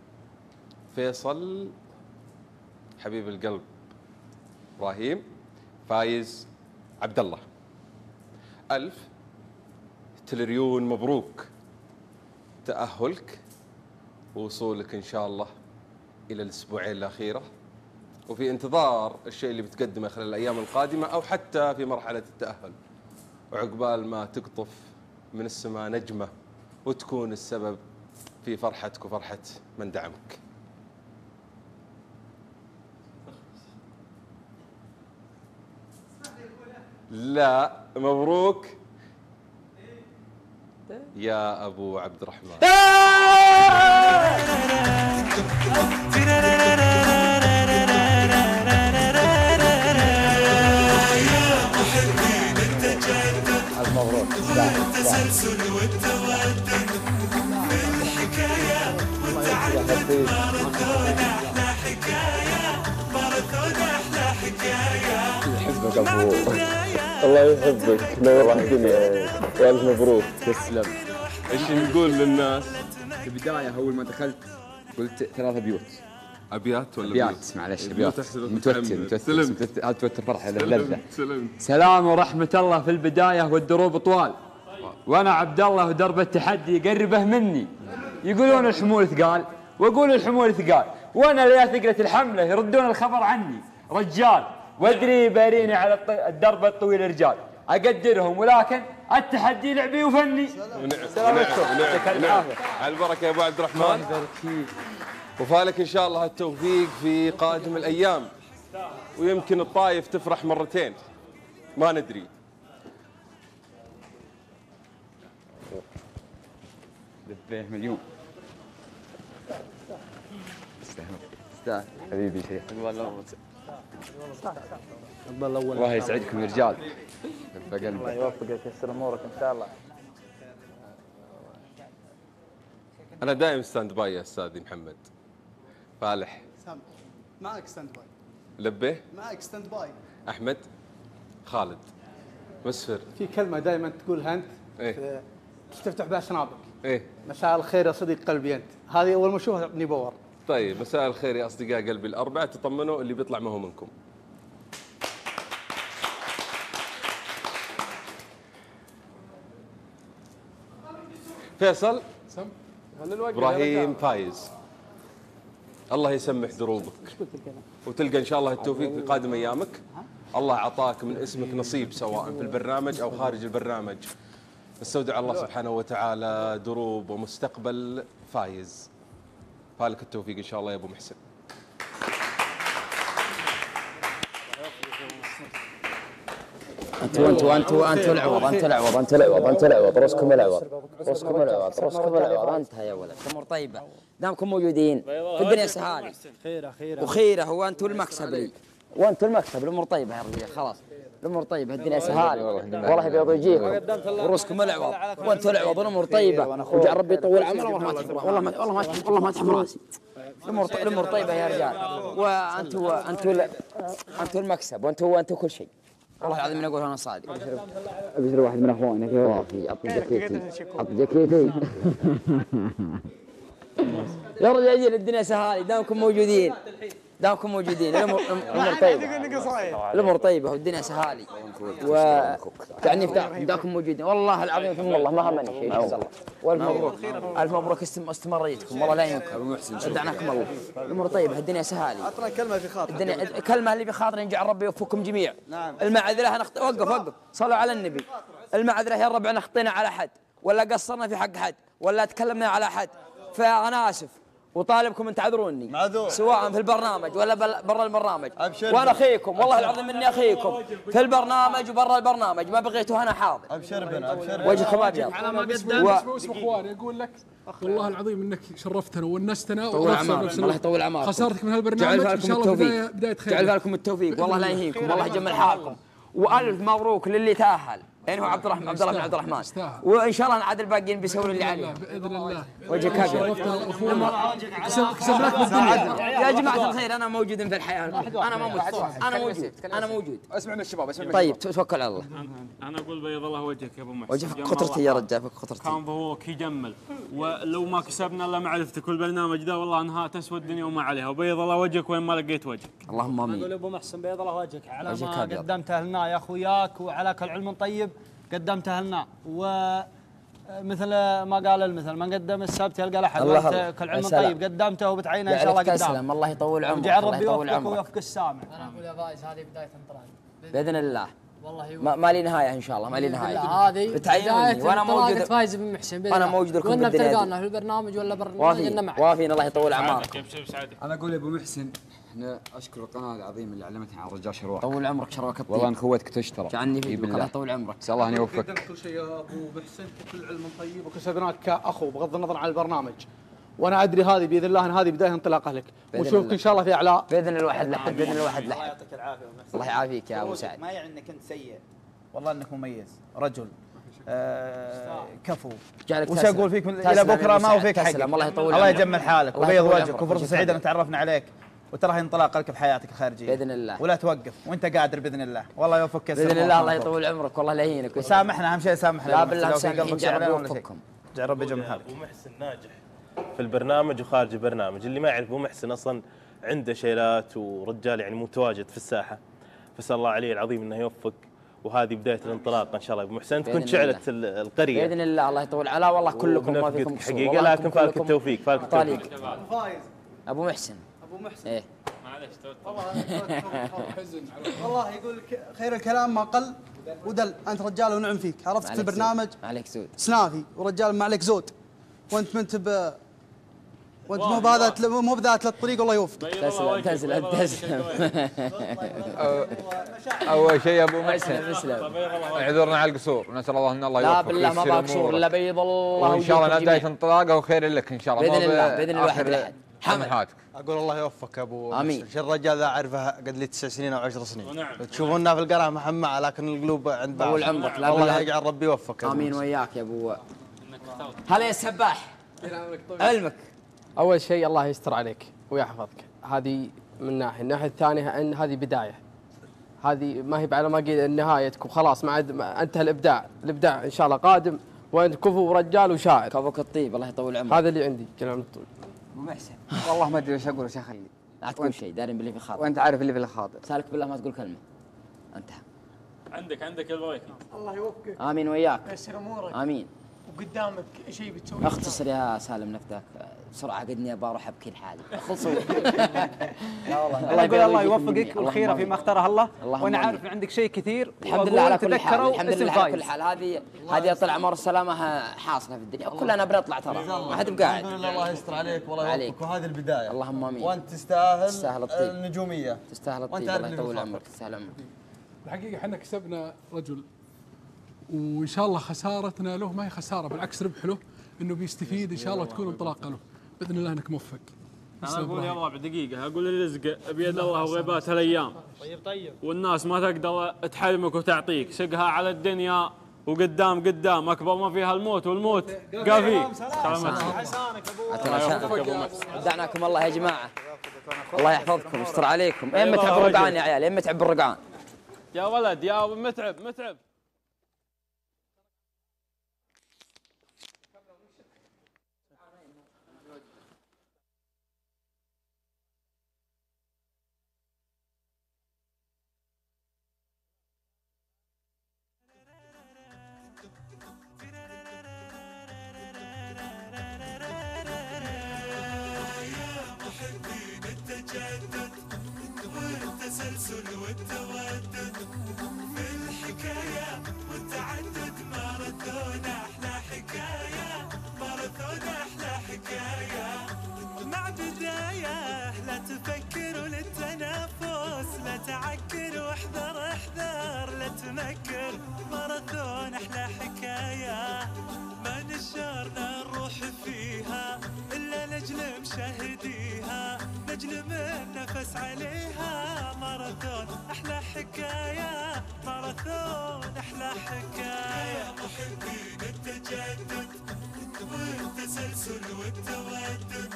فيصل حبيب القلب. إبراهيم. فايز عبد الله. ألف تريليون مبروك تأهلك ووصولك إن شاء الله إلى الأسبوعين الأخيرة، وفي انتظار الشيء اللي بتقدمه خلال الأيام القادمة أو حتى في مرحلة التأهل، وعقبال ما تقطف من السماء نجمة وتكون السبب في فرحتك وفرحة من دعمك. لا مبروك يا أبو عبد الرحمن. المبروك. التسلسل والتودد من الحكاية والتعدد ماراثون أحلى حكاية ماراثون أحلى حكاية. يحبك أبو. الله يحبك، نور الدنيا. والف مبروك. تسلم. ايش نقول للناس؟ في البداية أول ما دخلت قلت ثلاثة بيوت. أبيات ولا أبيات؟ بيوت؟ معلش أبيات. متوتر متوتر سلمت. هذا توتر فرحة لذة. سلمت. سلام ورحمة الله في البداية والدروب طوال، وأنا عبد الله ودرب التحدي يقربه مني. يقولون الحمول ثقال وأقول الحمول ثقال، وأنا لا ثقلة الحملة يردون الخبر عني. رجال وادري باريني على الدرب الطويل رجال، أقدرهم ولكن التحدي لعبي وفني. سلامتكم. نعم نعم. على البركة يا أبو عبد الرحمن. الله يبارك فيك. وفالك إن شاء الله التوفيق في قادم الأيام، ويمكن الطايف تفرح مرتين ما ندري. ذبيه مليون. تستاهل حبيبي شيخ. الله يسعدكم يا رجال. الله يوفقك ييسر امورك ان شاء الله. انا دائم ستاند باي يا استاذي محمد. فالح سام معك ستاند باي. لبيه معك ستاند باي. احمد خالد مسفر. في كلمه دائما تقولها انت ايه تفتح بها سنابك. ايه مساء الخير يا صديق قلبي انت. هذه اول ما اشوفها تعطيني باور. طيب مساء الخير يا اصدقاء قلبي الاربعه، تطمنوا اللي بيطلع ما هو منكم. فيصل ابراهيم فايز، الله يسمح دروبك وتلقى ان شاء الله التوفيق في قادم ايامك. الله اعطاك من اسمك نصيب سواء في البرنامج او خارج البرنامج. نستودع الله سبحانه وتعالى دروب ومستقبل فايز. فالك التوفيق ان شاء الله يا ابو محسن. انتوا انتوا انتوا انتوا العوض، انت العوض، انت العوض، انت العوض، راسكم العوض، راسكم العوض، راسكم العوض، انت يا ولد، امور طيبه، دامكم موجودين في الدنيا سهالي. خيره خيره وخيره هو انتوا المكسب لي، وانتوا المكسب، الامور طيبه يا رجال خلاص، الامور طيبه، الدنيا سهالي، والله بيض يجيكم، وراسكم العوض، وانتوا العوض، والامور طيبه، وجعل ربي يطول عمره، والله ما تحب والله ما والله ما والله ما تحب راسي. الامور الامور طيبه يا رجال، وانتوا انتوا انتوا المكسب، وانتوا وانتوا كل شيء. والله العظيم انا اقول انا صادق. ابشر واحد من اخوانك يا واخي، عطني جاكيتي، عطني جاكيتي. يا رجال الدنيا سهالي، دامكم موجودين، دامكم موجودين، الامور طيبه، الامور طيبه والدنيا سهالي، و يعني دامكم موجودين، والله العظيم ثم الله ما همني شيء. والف مبروك، الف مبروك استمريتكم، والله لا يهمكم، ودعناكم الله، الامور طيبه، الدنيا سهالي. اعطنا كلمه في خاطرك. الدنيا كلمه اللي بخاطري نجعل ربي يوفقكم جميع. نعم. المعذره انا أخط... وقف وقف، صلوا على النبي. المعذره يا ربع ان اخطينا على حد، ولا قصرنا في حق حد، ولا تكلمنا على حد، فانا اسف وطالبكم ان تعذروني، معذور، سواء في البرنامج ولا برا البرنامج. أبشر وانا اخيكم، والله العظيم اني اخيكم في البرنامج وبرا البرنامج، ما بغيته انا حاضر. ابشر بنا، ابشر وجهكم ابيض. على ما قدام اسم اخواني اقول لك والله العظيم انك شرفتنا ونستنا. طول عمرك، الله يطول عمركم. خسارتك من هالبرنامج ان شاء الله بدايه بدايه خير. جعل بالكم التوفيق، والله لا يهينكم، والله يجمل حالكم، والف مبروك للي تاهل. يعني هو عبد الرحمن عبد الله بن عبد الرحمن، وان شاء الله نعاد الباقيين بيسوون اللي عليه باذن الله. وجهك ابيض. كسبناك بالدنيا يا جماعه الخير، انا موجود في الحياه، انا ما موجود، انا موجود، انا موجود. اسمع من الشباب، اسمع من طيب توكل على الله. انا اقول بيض الله وجهك يا ابو محسن، وجهك قطرتي يا رجال، فك قطرتي. كان ظهورك يجمل، ولو ما كسبنا الا معرفتك والبرنامج ده والله انها تسوى الدنيا وما عليها، وبيض الله وجهك وين ما لقيت وجهك. اللهم امين. اقول ابو محسن بيض الله وجهك على وجهك ما أبيض. قدمته لنا يا اخوياك، وعلى كل علم طيب قدمته لنا، ومثل ما قال المثل من قدم السبت يلقى الاحد، وانت كل علم طيب قدمته وبتعينه ان شاء الله قدام. تسلم، الله يطول عمرك، وجعل الله ربي يطول يوفقك عمرك ويوفق السامع. انا اقول يا فايز هذه بدايه انطلاق باذن الله. والله ما, ما لي نهايه ان شاء الله، ما لي نهايه. هذه بتعينوني وانا موجود. فايز بن محسن انا موجود لكم بالدنيا. بالدنيا وإن في البرنامج ولا برنامج إنه معك. وافين، الله يطول اعماركم. انا اقول يا ابو محسن، احنا اشكر القناه العظيمه اللي علمتنا على الرجال شرواك. طول عمرك شرواك الطيب. والله ان خوتك تشترى. جعلني في الله يطول عمرك. ان شاء الله ان يوفقك. قدمت كل شيء يا ابو محسن، كل علم طيب، وكسبناك كاخو بغض النظر عن البرنامج. وانا ادري هذه باذن الله ان هذه بدايه انطلاقه لك، ونشوفك ان شاء الله في اعلاء باذن الواحد لحد، باذن الواحد الله لحد. يعطيك العافيه. الله يعافيك يا ابو سعد. ما يعني انك انت سيء، والله انك مميز، رجل آه كفو. وش اقول فيك الى بكره ما هو فيك حق. الله يطول الله يجمل حالك وبيض وجهك، وفرصه سعيده ان تعرفنا عليك، وترى هي انطلاق لك بحياتك الخارجيه باذن الله، ولا توقف وانت قادر باذن الله، والله يوفقك باذن الله. الله يطول عمرك، والله لا يهينك، وسامحنا اهم شيء سامحنا. لا بالله مسامحين، جعل ربي يوفقكم، جعل ربي يجمل حالك. ابو محسن ناجح في البرنامج وخارج البرنامج، اللي ما يعرف ابو محسن اصلا عنده شيلات ورجال يعني متواجد في الساحه، فسال الله عليه العظيم انه يوفق، وهذه بدايه الانطلاق ان شاء الله. ابو محسن تكون شعله القريه باذن الله. الله يطول على والله كلكم ما فيكم حقيقه، لكن فالك التوفيق، فالك التوفيق. ابو محسن، ابو محسن ايه معلش والله يقول خير الكلام ما قل ودل. انت رجال ونعم فيك، عرفت في البرنامج ما عليك زود، سنافي ورجال ما عليك زود، وانت منت ب وانت مو بهذا مو بذات الطريق، والله يوفقك. تسلم تسلم تسلم. اول شيء يا ابو محسن اعذرنا على القصور، نسال الله ان الله يوفقك. لا بالله ما بقصور الا بيض الله، وان شاء الله بدايه انطلاقه وخير لك ان شاء الله باذن الله، باذن الله. واحد لحد حمد. اقول الله يوفقك يا ابو آمين. مسلم. الرجال ذا اعرفه قد لي تسع سنين او عشر سنين. ونعم. تشوفونا في القرعه محمعه لكن القلوب عند بعض. طول عمرك. لا الله بالله. يجعل ربي يوفقك يا أبو امين مسلم. وياك يا ابو. هلا يا السباح. علمك. اول شيء الله يستر عليك ويحفظك، هذه من ناحيه، الناحيه الثانيه ان هذه بدايه، هذه ما هي على ما قيل نهايتك وخلاص، ما عاد انتهى الابداع، الابداع ان شاء الله قادم، وانت كفو رجال وشاعر. كفوك الطيب الله يطول عمرك. هذا اللي عندي كلام الطيب. ابو محسن. والله ما ادري ايش اقول يا خلي. لا تقول شيء، داري باللي في خاطر. وانت عارف اللي في الخاطر. سالك بالله ما تقول كلمه. انتهى. عندك عندك البريك. الله يوفقك. امين وياك. يسر امورك. امين. وقدامك شيء بتسوي. اختصر يا سالم نفذك بسرعه، قدني ابغى ابكي لحالي. خلصوا. لا والله الله يقول الله يوفقك والخير فيما اختاره الله، وانا عارف ان عندك شيء كثير. الحمد لله على كل حال. الحمد لله على كل حال. هذه هذه طلع عمر السلامه حاصله في الدنيا، كلنا بنطلع ترى، ما حد بقاعد. الحمد لله الله يستر عليك والله يوفقك، وهذه البدايه. اللهم امين. وانت تستاهل تستاهل الطيب. النجوميه. تستاهل الطيب. الله يطول عمرك. تستاهل عمرك. الحقيقه احنا كسبنا رجل، وان شاء الله خسارتنا له ما هي خساره، بالعكس ربح له، انه بيستفيد ان شاء الله تكون انطلاقه له باذن الله انك موفق. انا اقول يا ربع دقيقه، اقول الرزق بيد الله وغيبات هالايام. طيب طيب. والناس ما تقدر تحرمك وتعطيك، سقها على الدنيا وقدام قدام، اكبر ما فيها الموت، والموت قافيك. حسانك ابو. دعناكم الله يا جماعه. الله يحفظكم ويستر عليكم. اين متعب الرقعان يا عيال، اين متعب الرقعان. يا ولد يا متعب متعب. والتسلسل والتودد في الحكاية والتعدد، ماراثون أحلى حكاية، ماراثون أحلى حكاية مع بداية. لا تفكر وللتنافس، لا تعكر واحذر احذر، لا تمكر، ماراثون أحلى حكاية ما نشرنا نروح فيها إلا نجل مشاهديها، نجلب النفس عليها، ماراثون أحلى حكاية، ماراثون أحلى حكاية. محبين التجدد والتسلسل والتودد